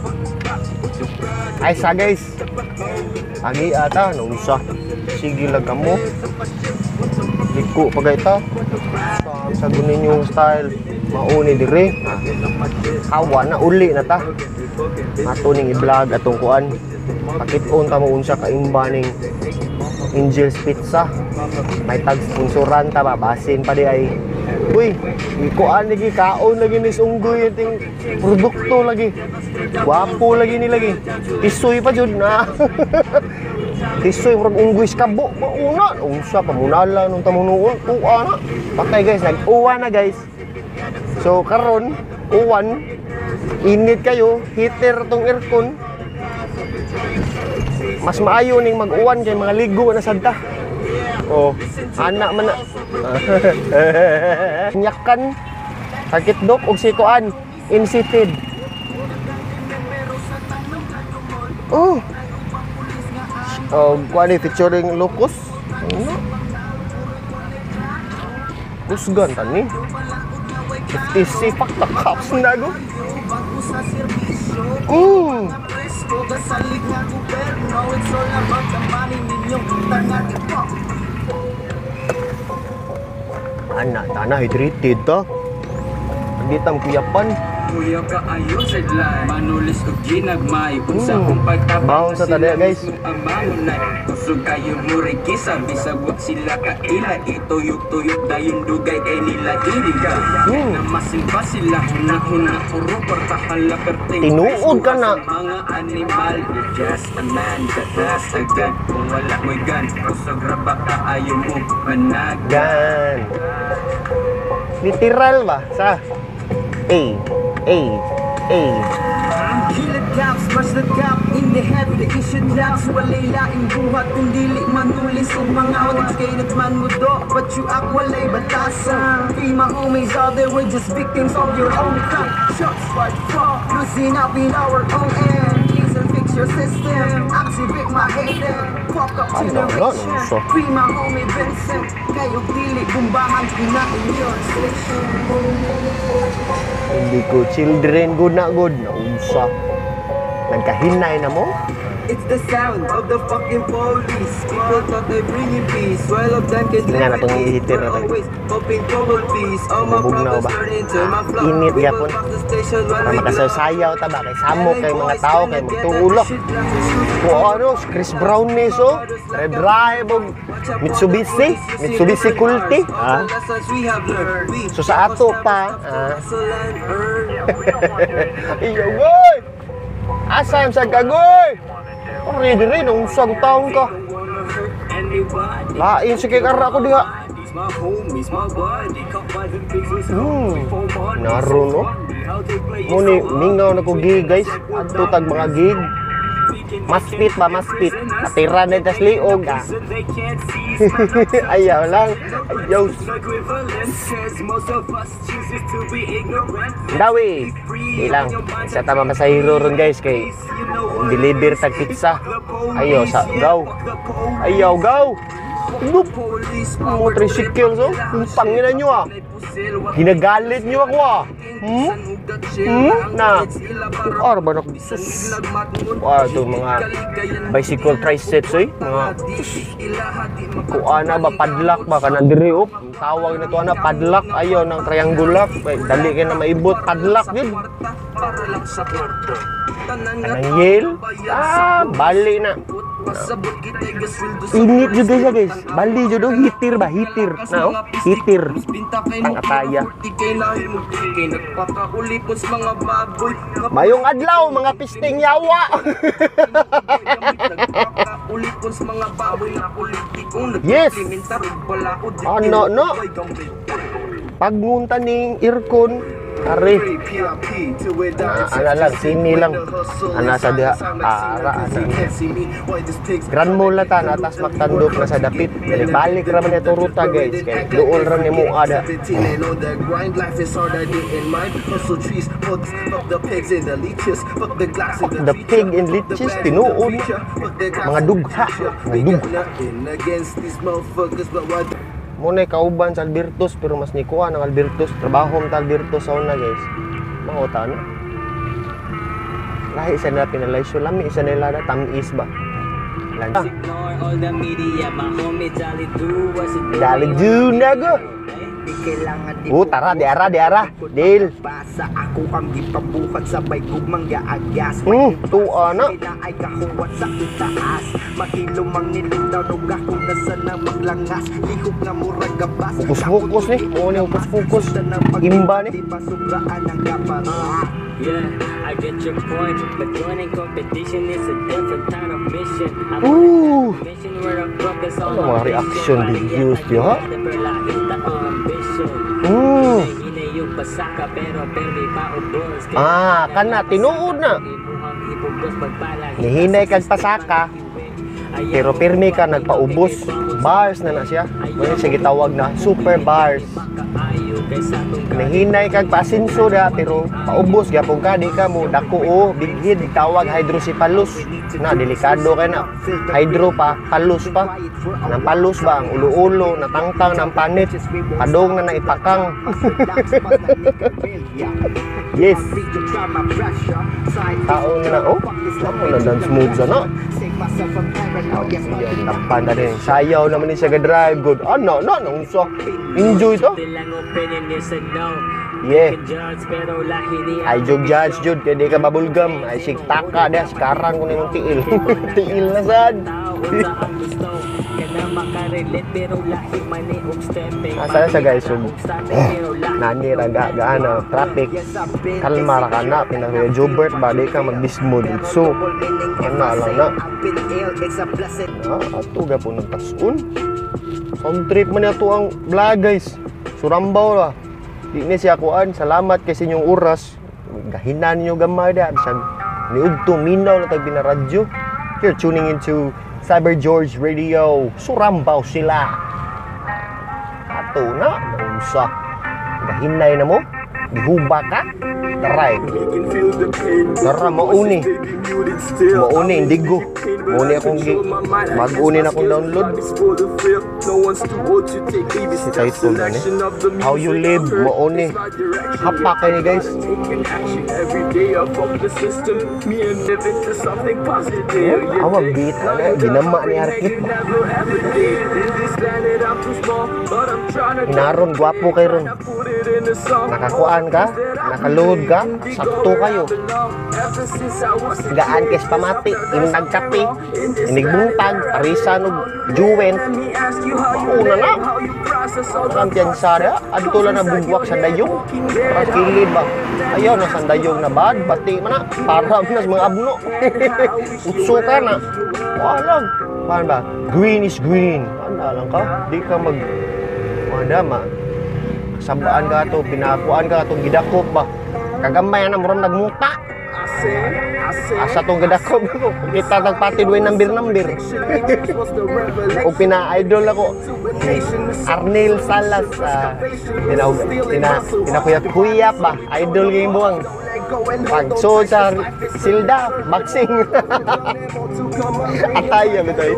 Ay sa guys. Agi ata. Naunsa. Sige lang mo. Liko pagayta. Sa gunin yung style. Mauni dire. Hawa na uli na ta. Ato ning i-vlog atong kuan. Pakit-on ta mo unsa ka imba ning Angel's Pizza. May tag sponsoran ta ba basin pa di ay. Uy, ikuan lagi kaon lagi ni unggoy ating produkto lagi. Guwapo lagi ni lagi. Tisoy pa jud na. Tisoy murag unggoy skabo mauna. Unsa pamunala nung tamunuon. Uwa na. Patay guys, nag-uwa na guys. So karon uwan init kayo, heater tong aircon. Mas maayo ning mag-uwan kay mga ligo na sadta. Oh, anak man na. Nyakan. Sakit dok og sikuan. Insipid. Oh. Oh, kuan ni featuring Locus. Ano? Kusgan tani. 50 pak tak kaps na go. Anak tanah hydrated to. Hindi tam kuyapan. Kuya ka ayo sa dlan manulis og ginagmay unsa kung Bawon sa tadya, guys. Kusog kayo mo rekisa bisag wa sila ka ila ituyok-tuyok dayon dugay kay nila iriga na masimba sila huna-huna puro partahala perting Tinuod ka na. mga animal just a man that's a gun kung wala mo'y gun kusog ra ba ka ayo mo manag Gan. Literal ba? Sa A. Kill it down, smash the gap in the head with the issue doubts. Walay laing buhat kung dili manulis o mga awit kay nagman mo do. But you act walay batasan. Three my homies out there, we're just victims of your own crime. Shots fired from, losing up in our own end. Please and fix your system, activate my hater. Fuck up generation, free my homie Vincent. Kayo dili, bumbahan, kinain your station. Hindi ko children good na good na unsa. Nagkahinay na mo? It's the sound of the fucking police. People thought they bringing peace. While of them can Tingnan na itong ihitir na tayo. always hoping global peace. All my Bubugnaw problems ba? turn into my flow. Init We yapon. will rock the station when Para we do. makasayaw ta ba kay samok kay mga tao kay magtuulok. O ano, Chris Brown ni so. Drive og Mitsubishi Kulti. Ah. So sa ato pa, iyo goy. Asam sa kagoy. Ready rin ang usang taong ka. Lain sige kara ko diha. Naroon no. Muni mingaw na ko gig guys. Adto tag mga gig. Maspit ba maspit. Atira na tas liog ah. Ayaw lang. Ayaw. Dawi. Ilang. Sa tama masahiro ron guys kay deliver tag pizza. Ayaw sa gaw. Ayaw gaw. Nope. Mo tricycle so. Pangina nyo ah. Ginagalit nyo ako ah. Na. Or ba nak sus. Ito mga bicycle triceps eh. Mga kuana ba padlock ba kanang diri op. Tawag na to ana padlock ayo nang triangular. Dali kay na maibot padlock gid. Kanang yel. Bali na. Init juga guys. Bali jud hitir ba hitir. Na oh. Hitir. Pangataya. Mayong adlaw mga pisting yawa. Yes. Ano no. Pagngunta ning aircon ari. Ana lang sini lang. Ana sa diha ara ana. Grand mall na ta atas magtandok na sa dapit. Balik ra man ito ruta guys. Kay duol ra nimo ada. The pig and leeches tinuod. Mga dugha. Mga dugha. Muna kauban sa Albertos pero mas nikuha ng Albertos. Trabaho sa Albertos sa una guys. Mangota na. Lahi isa nila pinalaysyo. Lami isa nila na tamis ba? Lanta. Dali do na go. Tara, di ara. Deal. Basa ako ang gipabuhat sa baykog manggaagas. Tuwa na. Ay kakuwat sa itaas. Mahilom ang nilindaw nung ako na sana maglangas. Lihok nga murag gabas. Fokus ni. Muna yung fokus. Imba ni. Pasubraan ang kapara. Yeah, I get your point, but joining competition is a different kind of mission. Mission where a focus on mga reaction videos di ha? Kana tinuod na. Nihinay kag pasaka. Pero pirmi ka nagpaubos. Bars na siya. Muna siya gitawag na super bars. Nahinay kag pasinso da pero paubos gyapon ka di ka mo dako o big head tawag hydrocephalus na delikado kay na hydro pa palus pa nang palus ba ang ulo-ulo natangtang ng panit padong na naipakang. Yes, taon na oh ako na dance moves na tapan na rin sayaw naman ni siya ga-drive good ano na unsa enjoy to. Yeah. Ay judge jud kay di ka babulgam ay sig taka dia sekarang ko nimong tiil. Tiil na sad. Asa sa guys so nani ra gaana traffic kalma ra kana pinaka Jobert ba di ka magbismod so ana lang na. Ato ga po nagpasun. Sound trip man ato ang vlog guys. Surambaw ra. Di ni siya kuan. Salamat kasi inyong oras. Gahinan niyo gamay da bisag niudto minaw na tag binaradyo. You're tuning into Cyber George Radio. Surambaw sila. Ato na unsa. Gahinay na mo. Gihuba ka. Taray. Tara mauni. Mauni indigo. Mauni akong mag-uni na akong download. Si title na ni. How you live mauni. Hapak kayo ni guys. Awag beat na. Ginama ni Arkit. Inaron, gwapo kayo ron. Nakakuan ka, nakaluhod ka, sakto kayo. Gaan kes pamati, inag kape, inigbuntag, parisan og juwen. Mauna na. Ang piyansada, adto lang na bugwak sa dayong. Para kilid ba? Ayaw na sa dayong na bad, bati man na. Para na sa mga abno. Utso ka na. Walang. Paano ba? Green is green. Ano lang ka? Di ka mag... Madama. Sabaan ka to, pinakuan ka to, gidakop ba? Kagamay na murang nagmuta. Asa tong gidakop ko. Kita tagpatid way number. O pina-idol ako. Arnel Salas. Pinakuyap ba? Idol kayong buwang. Pagso sa Silda, boxing. Ataya bitoy.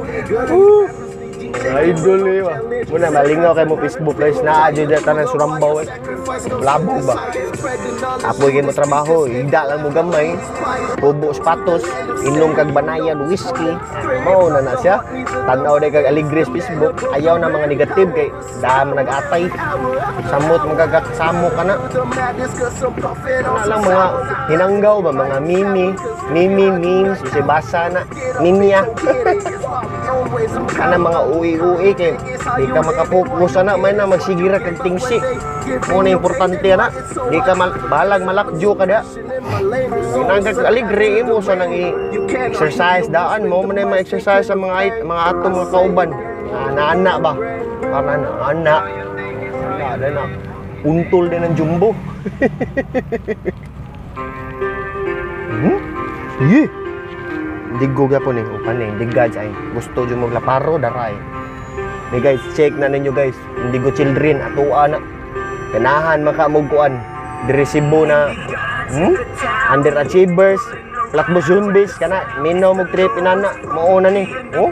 Idol ni ba. Muna malingaw kay mo Facebook guys na adyo data ng Surambaw. Labo ba. Apoy kay mo trabaho, higda lang mo gamay. Tubo sapatos, inom kag banayan whiskey. Mao na siya. Tanaw day kag aligres Facebook. Ayaw na mga negative kay daan nag-atay. Samot magagakasamo ka na. Ano lang mga hinanggaw ba mga memes, si basa na mimya. Kana mga uwi kay di ka makapokus na man na magsigira kag tingsi. Mo na importante na. Di ka balag malakjo kada. Sinangga kag aligre mo sa nang exercise daan mo man na exercise sa mga ato mga kauban. Ana ba? Para ana. Ada na. Untol din ng jumbo. Sige. Digo gyapon ni upan ni digad ay gusto jud mo laparo daray. Ni guys, check na ninyo guys. Indigo children atoa na. Kanahan makamuguan. Diresibo na underachievers, flatbus zombies kana minaw mo trip inana mauna ni. Oh.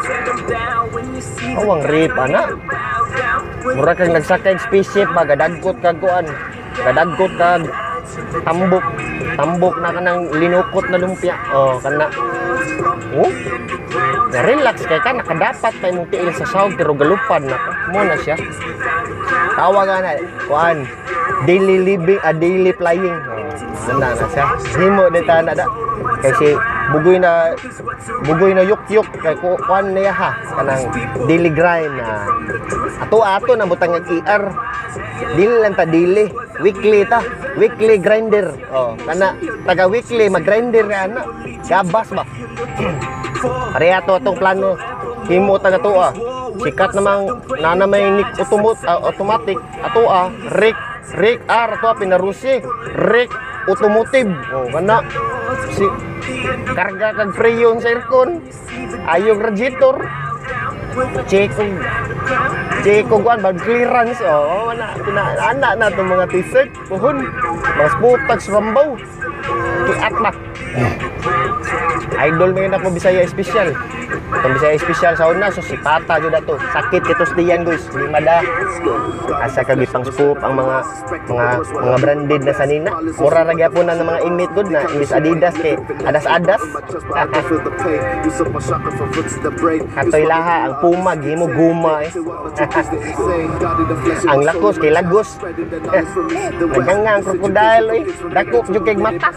Awang rip ana. Mura kang nagsakay spaceship ba gadagkot kag kuan. Gadagkot kag tambok na kanang linukot na lumpia. Oh, kana. Oh. Na relax kay ka nakadapat pa imong tiil sa sound pero galupad na mo na siya. Tawagan na kuan daily living daily flying. Oh, na siya. Himo deta na da. Kasi bugoy na yuk kay kuan niya ha kanang daily grind na ato na butang ER. Dili lang ta daily, weekly grinder. Oh, kana taga weekly mag-grinder ana. Gabas ba? Pareha to atong plano. Himo taga to sikat namang nanamay automatic ato Rick ato pinarusi Rick automotive. Oh, kana Si karga kag preyon sa aircon. Ayog radiator. Check ko kuan bag clearance. Oh, ana na to mga t-shirt. Puhon. Mga sputag rambaw. Kiat ba. Idol mga na ko Bisaya Special. Itong Bisaya Special sa una, so si Pata jud ato. Sakit kitos diyan guys, lima da. Asa ka gipang scoop ang mga branded na sanina. Mura ra gyapon na ng mga inmate good na Miss Adidas kay adas-adas. Katoy laha ang Puma gimo guma eh. Ang Lakos kay Lagos. Naghangang crocodile eh. Dako jud kay mata.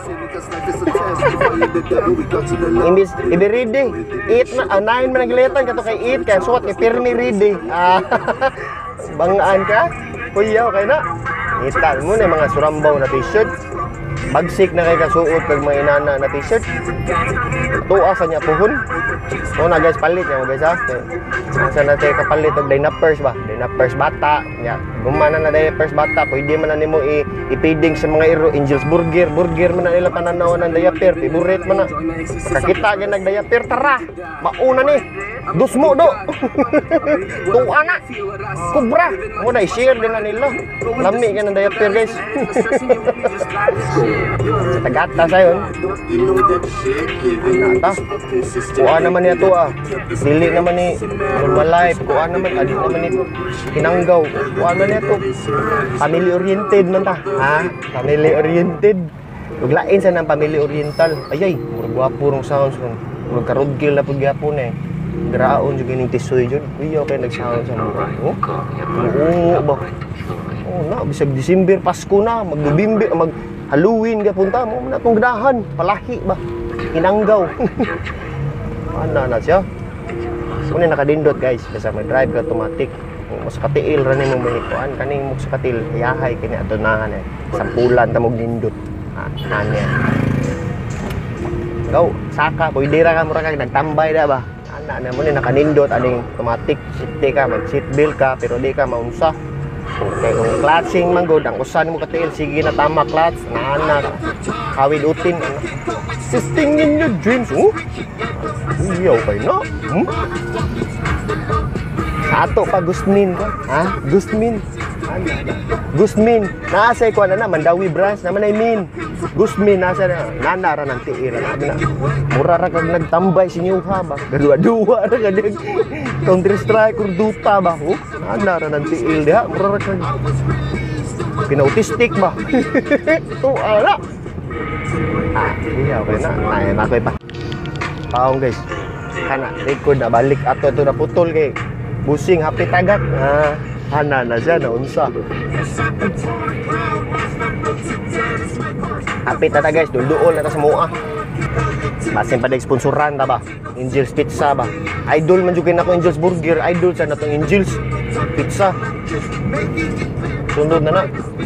Imbis ibiride, eat na anayin man naglitan kato kay eat kay suot kay pirmi ride. Bangaan ka? Kuya okay na. Ita mo na mga surambaw na t-shirt. Bagsik na kay kasuot kag mga inana na t-shirt. Tuwa sa niya puhon. So na guys palit niya guys ha. Asa na tayo kapalit og diapers ba? Diapers bata. Ya, gumana na diapers bata. Pwede man na nimo i-feeding sa mga iro Angel's Burger. Burger man na nila pananawan ng diaper. Favorite man na. Makakita gyud nag diaper tara. Mauna ni. Dusmo do. Tuwa na. Kubra. Mo na i-share din na nila. Lami ka ng diaper guys. Sa tagata sayon. Nata. Kuha naman niya to Dili naman ni normal life. Kuha naman. Adi naman ni Kinanggaw. Kuha naman niya to. Family oriented man ta. Ha? Family oriented. Uglain sa ng family oriental. Ayay. Murag gwapo rong sounds. Murag karugil na pagyapon eh. Graon juga ning tisoy jud. Kuya kay nag-sound sa mga. Oh. Oo ba. Oh, na bisag December Pasko na, mag-November, mag-Halloween ka punta mo na tong gdahan, palahi ba. Kinanggaw. Ana na siya. Una nakadindot guys, basta mag-drive ka automatic. Mas katiil ra nimo mahikuan kaning mo sa katil, yahay kini atonahan eh. Sampulan ta mog nindot. Anya. Go, saka pwede ra ka mura kag nagtambay da ba. Ana na mo ni nakanindot aning automatic safety ka, mag-seat belt ka pero di ka maunsa. Okay, kung clutching man good, ang usan mo katiil, sige na tama clutch, naana, kawid utin, ano. Sistingin nyo dreams, Uyaw kayo na, Ato pa Gusmin ka, ha? Gusmin, naasay ko na Mandawi branch naman ay min. Gusmin, nasa na, nanara ng tiira na. Mura ra kag nagtambay sinyuha ba? Gadua-dua ra kag Counter Striker duta ba? Nanara ng tiil diha, mura ra kag pinautistic ba? Ito, ala. Iya, okay na. Nakoy pa. Paong guys. Kana, record na balik ato ito na putol kay busing happy tagak. Hana na siya na unsa. Happy tata guys, dul-duol na ta sa mua. Basin pa sponsoran ta ba? Angel's Pizza ba? Idol man jugin ako Angel's Burger, idol sa natong Angel's Pizza. Sundod na.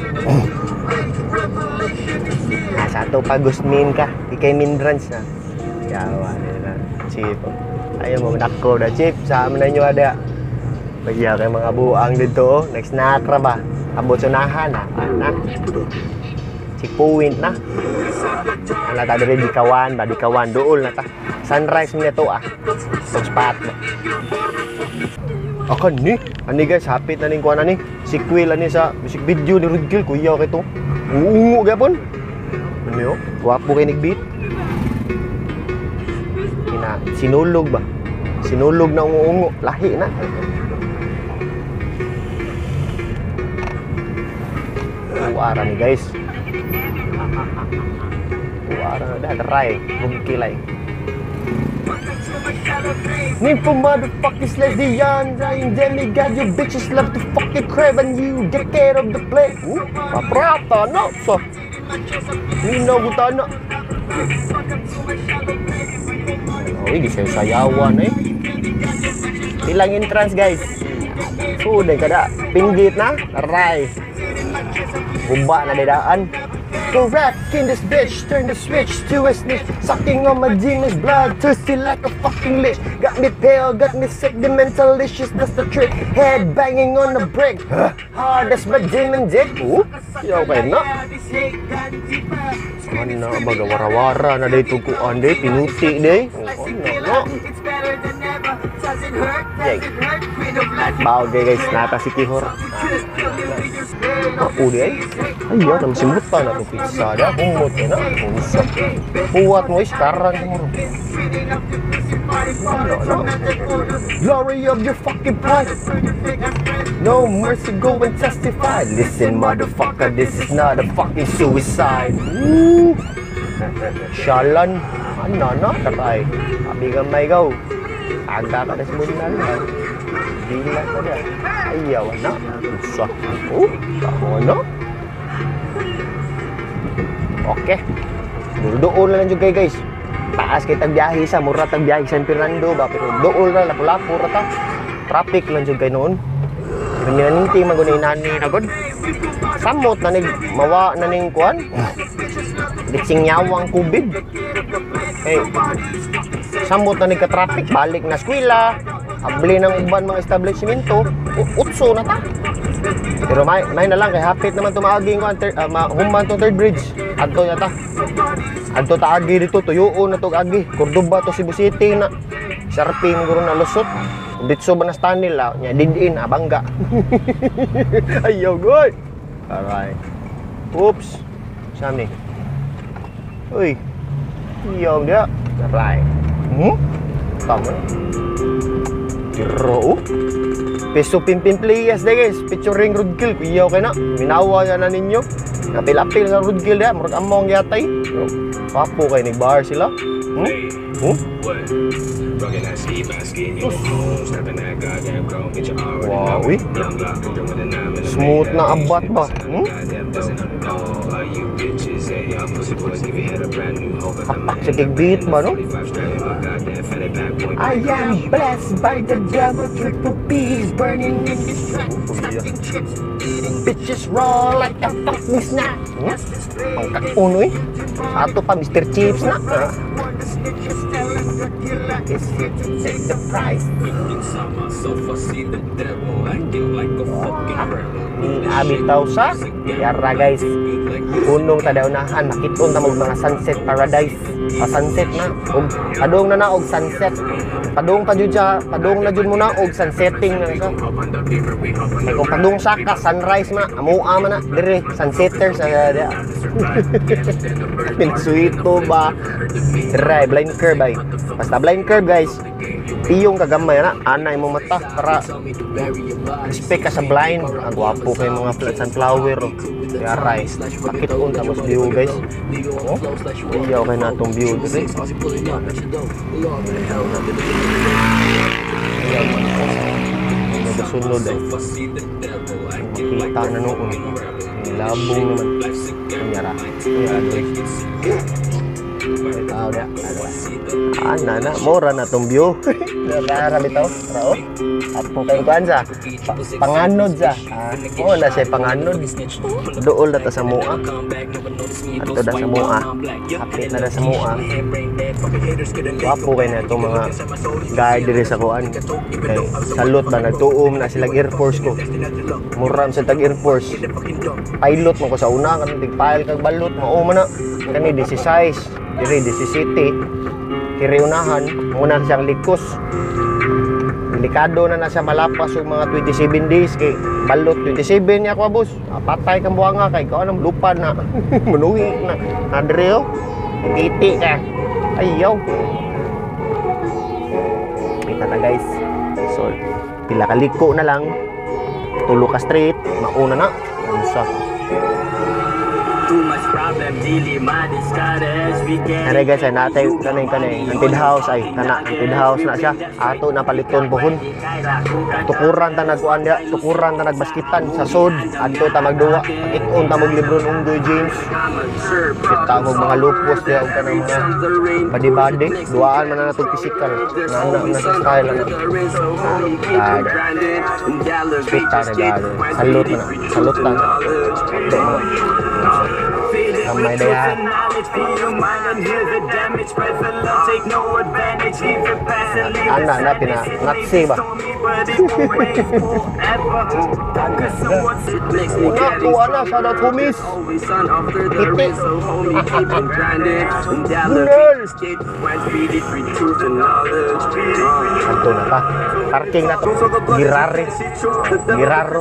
Sa ato pa Gusmin ka, ikay Mindrans na. Yawa nila, Chip. Ayaw mo manako na Chip, saan na nyo ada. Bagya kay mga buang dito, next snack ra ba? Abot sa nahan na. Checkpoint na. Ana ta diri di kawan, dool na ta. Sunrise mo nito Sa spot mo. Akan ni, ani guys, hapit na ning kuan ani. Sequel ani sa music video ni Rudgil kuya kay to. Uungo gyapon. Ano yo? Guwapo kay Nick Beat. Sinulog ba? Sinulog na ungo-ungo, lahi na. Uara ni guys. Uara na daray, bugkilay. Need for motherfuckers like Dion, Ryan Demigod, you bitches love to fucking crab and you get care of the play. Paprata no, so. Nino butana. Uy, di siya sayawan eh. Ilang entrance guys. Sudah kada pinggit na, aray. Guba na dedaan. Go wreck in this bitch, turn the switch to a snitch. Sucking on my demon's blood, thirsty like a fucking lich. Got me pale, got me sick, the mentalicious, that's the trick. Head banging on the brick, hard as my demon dick. Yo, okay na. Ano baga wara-wara na day tukuan day, pinuti day. Ano. Yay. Bagay guys, nata si Kihor. Ako day. Ay, yan, masimutan na itong pizza. Humot ka na. Humusap. Buwat mo, iskaran mo. No. Glory of your fucking pride. No mercy, go and testify. Listen, motherfucker, this is not a fucking suicide. Woo! Shalan. Ano, taray. Sabi ka may gaw. Aga ka na sa muna lang. Bila ka na. Ayaw, ano? Usa. Ano? Okay. Doon na lang juga guys. Taas kita biyahe sa mura tag biyahe San Fernando ba pero doon na lapu-lapu ra ta. Traffic lang juga noon. Ninti magunay nani na god. Samot na nig mawa na ning kuan. Ditsing nyawang kubid. Hey. Samot na nig ka traffic balik na eskwela. Abli ng uban mga establishmento. Utso na ta. Pero may na lang kay hapit naman tumaging ko human to third bridge. Adto na ta. Adto ta agi dito tuyoon na tog agi. Cordoba to Cebu City na. Sharping guro na lusot. Ditso ba na stanil la nya didin abangga. Ayaw good. Alright. Oops. Sami. Uy. Ayaw dia. Alright. Tama. Kiro. Peso pimpin players deh guys, featuring Roadkill. Iyaw kayo na, minawa na ninyo. Napil-apil sa Roadkill ya, murag among yatay. Papo kayo ni bar sila. Wow, smooth na abat ba? Apak sa beat ba no? I am blessed by the devil, triple P's burning in the sun. Bitches raw like a fucking snack. Ang kakunoy. Ato pa Mr. Chips na. It's here to take the price. Abitaw sa yara guys. Unong tadaunahan makiton ta mga sunset paradise. Sunset na. Padung na og sunset. Padung pa jud siya, padung na jud mo na og sunsetting na ito. Kung padung sa ka sunrise man, amua man na dire sunsetters ada. Pinsuito ba? Dire blind curve ay. Basta blind curve guys. Tiyong kagamay na anay mo mata para respect ka sa blind. Agwapo kay mga sunflower. Kaya rice. Bakit unta mas view guys? Oh? Iyaw kay natong view dito. Nagasunod ay. Makita na noon. Nilabong naman. Kanyara. Tahu dah. Na, mura na tong view. Nara bitaw, rao. Apo kay kuan sa panganod sa. Oh, na siya panganod. Dool na ta sa mua. Ato da sa mua. Hapit na da sa mua. Apo kay na itong mga guide diri sa kuan. Kay salot ba nagtuom na sila Air Force ko. Muram sa tag Air Force. Pilot mo ko sa una kan tig-file kag balot mao man na. Kani 16. Diri City kiri unahan muna siyang likos delikado na siya malapas yung mga 27 days kay balot 27 niya ko boss patay kang buwanga kay ko anong lupa na manuhi na adreo titi ka ayaw kita na guys so pila kaliko na lang tulo ka straight mauna na unsa. Too much problem, dili madiscourage. We can. Ano guys, ay natay kanay anted house ay kana anted house na siya. Ato na paliton buhon. Tukuran ta nagkuan dia, tukuran ta nagbaskitan sa sod. Adto ta magduwa. Iton ta mog libro ng Unggoy James. Kita mo mga lupos dia ug kanang mga badi-badi. Duaan man na natong physical. Nana na sa style lang. Kita na dali. Salute na. Salute ta. Kamay daya. Anak na natsi ba? Una, tuwa na, shout out homies. Piti. Bunel. Ito na pa. Parking na to. Giraro.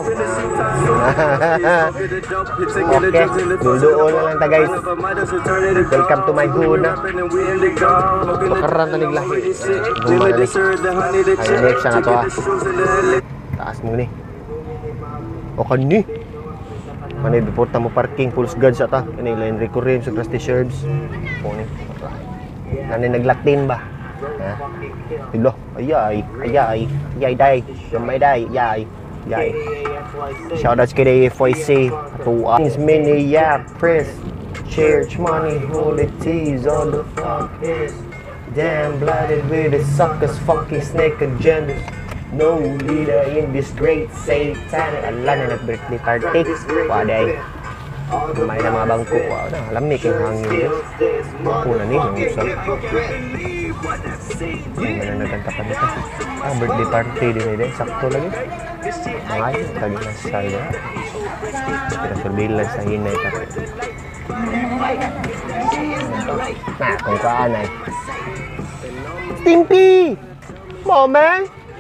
Okay, duduol na lang ta guys. Welcome to my huna. Bakaran ta niglahi. Bumalik. Ay, next na to ah. Taas mo ni. O kani. Manay deporta mo parking pulse guard sa ta. Kani line recurring sa Krusty Sherds. O ni. Nani naglaktin ba? Ha? Hello. Ayay day. Gamay day. Yay. Shout out kay FYC. To us many press. Church money, holy teas on the fuck is. Damn blooded with the suckers, fucking snake agendas. No leader in this great satanic. Ala na nag-birthday party. Waday. May na mga bangko. Wow na, lamig yung hangin. Bangko na ni, nung isa. May na nagantapan dito. Birthday party din nila. Sakto lagi. Ngay, kagi na saya. Pinag-surveillance sa hinay ka. Nah, kung saan ay. Stimpy! Come on, man!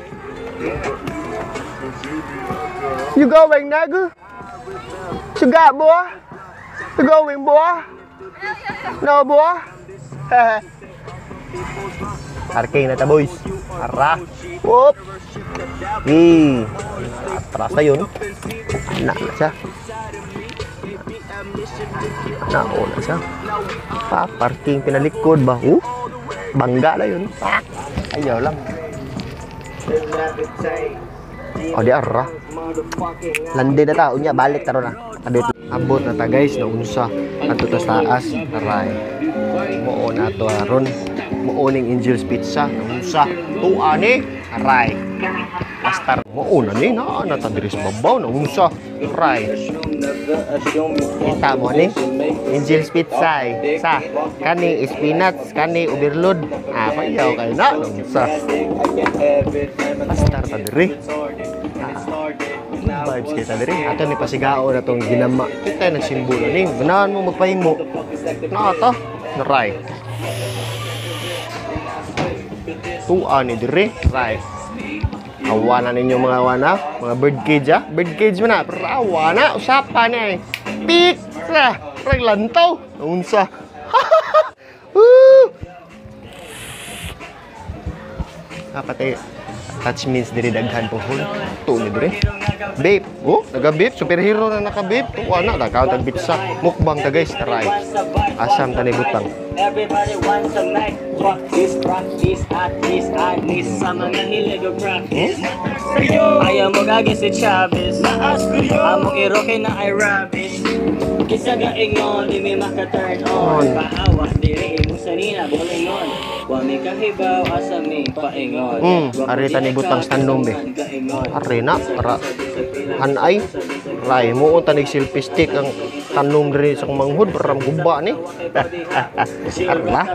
You going, nigga? You got, boy? You going, boy? No, boy? Parking na ta, boys. Ara. Whoop! Atras na yun. Anak na siya. Nauna siya. Parking pinalikod ba? Bangga na yun. Ayaw lang. O di arra. Landi na ta. Unya balik taro na. Abot na ta guys. Naunsa. Ato ta sa taas. Aray. Muon na to aron. Muuning Angel's Pizza. Naunsa. Tuani. Aray. Pastar. Muon na ni. Naana ta diri sa babaw. Naunsa. Aray. Kita mo ni Angel's Pizza sa kani spinach kani overload payaw kay na sa pastar ta diri vibes kita diri ato ni pasigao na tong ginama kita nagsimbolo ni ganahan mo magpahimo na to naray tuan ni diri ray. Awa na ninyo mga wana, mga birdcage ha. Birdcage mo na, pero awa na, usapan niya eh. Pizza! Raglantaw! Naunsa. Dapat eh, touch means diri daghan po hul. Tuloy diri. Babe, naga-babe, superhero na naka-babe. Tuwa na, daghan tag pizza. Mukbang ta guys, taray. Asam ta ni butang. Everybody wants a night. Practice at this sa mga hilig o practice. Ayaw mo gagi si Chavez. Amo iroke na ay rabish. Kisa gaingon, di may maka-turn on. Paawa, diri mo sa nina, bulingon. Wami kahibaw, asa may paingon. Arita ni butang standong be. Arena, hanay. Ray, mo tanig selfie stick ang tanong diri sa manghud param guba ni. Arla.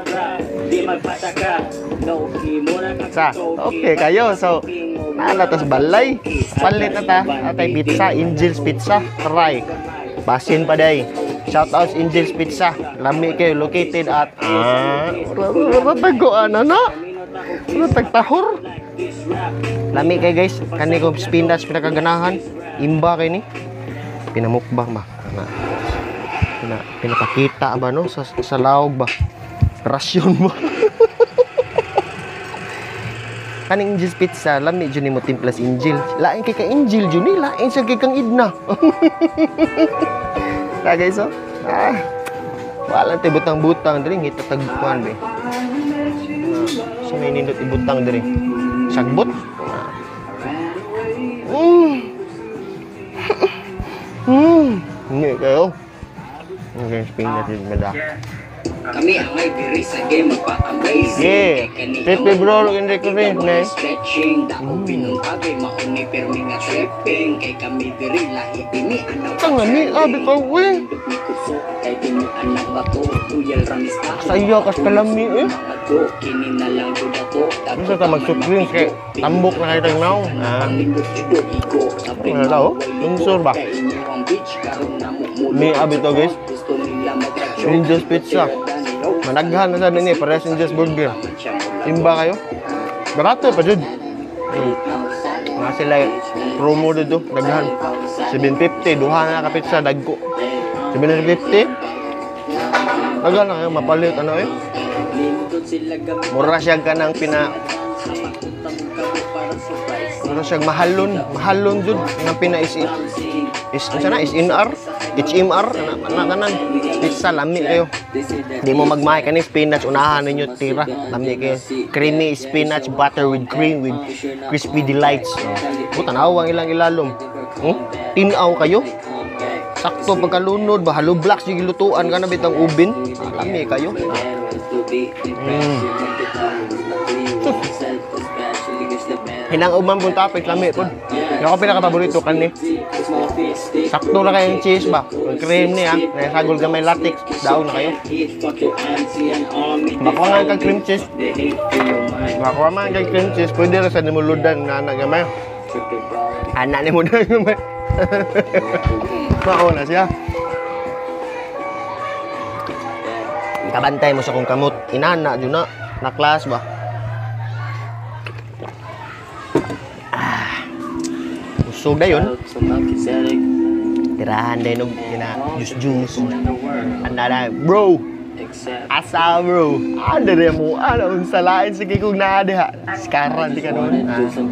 Sa, okay kayo. So, naalatas balay. Palit na ta. Atay pizza, Angel's Pizza. Ray. Basin pa day. Shout out Angel's Pizza. Lami kayo located at tagoan na. Tagtahor. Lami kayo guys. Kani ko spinach pinakaganahan. Imba kayo ni. Pinamukbang ba? Pinapakita ba no? Sa laog ba? Rasyon ba? Kaning Angel's Pizza, lami dyan ni mo timplas Angel. Lain kay ka Angel dyan ni, lain siya kay kang Idna. Na guys, oh. Walang tayo butang-butang dali, itatagpuan be. So may nindot ibutang dali. Sagbot. Hindi kayo. Okay, spin natin mada. Kami ang may diri sa game magpa-amazing. Yeah. Pepe bro, hindi ko rin. Ne? Stretching, dako pinuntagay, mauni permi nga tripping. Kay kami diri lahi dini anak. Tanga ni, bitaw eh. Ni kuso, kay dini anak bato. Tuyal ramis ka. Saya kas kalami eh. Bato, kini na lang ko dato. Gusto ta mag-supreme kay tambok na kayo tagnaw. Pangindot judo iko. Wala daw, lungsor ba? May abito guys. Gusto nila mag-action. Angels Pizza. Managhan na sa din eh, parehas Angels Burger. Timba kayo? Barato pa dyan. Nga sila promo dito, daghan. 750, duha na ka pizza, dagko. 750. Daghan na kayo, mapalit ano eh. Mura siya ka ng mura siya mahalon jud nga pina-isi. Sana is INR, HMR na kanan. Pizza lami kayo. Di mo magmahay kanin spinach, unahan ninyo tira. Lami kayo. Creamy spinach butter with cream with crispy delights. Tanaw ang ilang ilalom. Tinaw kayo. Sakto pagkalunod, bahalo blocks yung gilutuan ka na bitang ubin. Lami kayo. Hinang uman pong topic, lami po. Ako pinaka-paborito kani. Sakto na kayong cheese ba? Yung cream niya, nasagol ka may latex. Daon na kayo. Makuha nga kang cream cheese. Makuha nga kang cream cheese. Pwede rin sa nimuludan na anak gamay. Anak ni mo na gamay. Mauna siya. Kabantay mo sa kong kamot. Inana, dyan na. Naklas ba? Usog na yun. Tirahan din ng juice. Anda bro. Asa bro. Ada rin mo. Ano, unsalain. Sige kong naade ha. Sekarang di ka doon.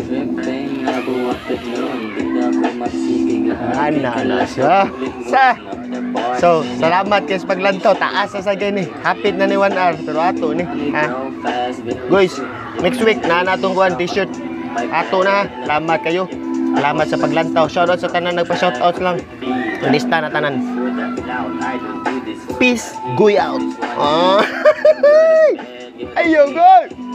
Ana siya. So, salamat kayo sa paglantaw. Taas sa gani. Hapit na ni 1 hour. Pero ato ni. Guys, next week na natong kuhan t-shirt. Ato na. Salamat kayo. Salamat sa paglantaw. Shoutout sa tanan. Nagpa-shoutout lang. Lista na tanan. Peace. Guy out. Ayo, God.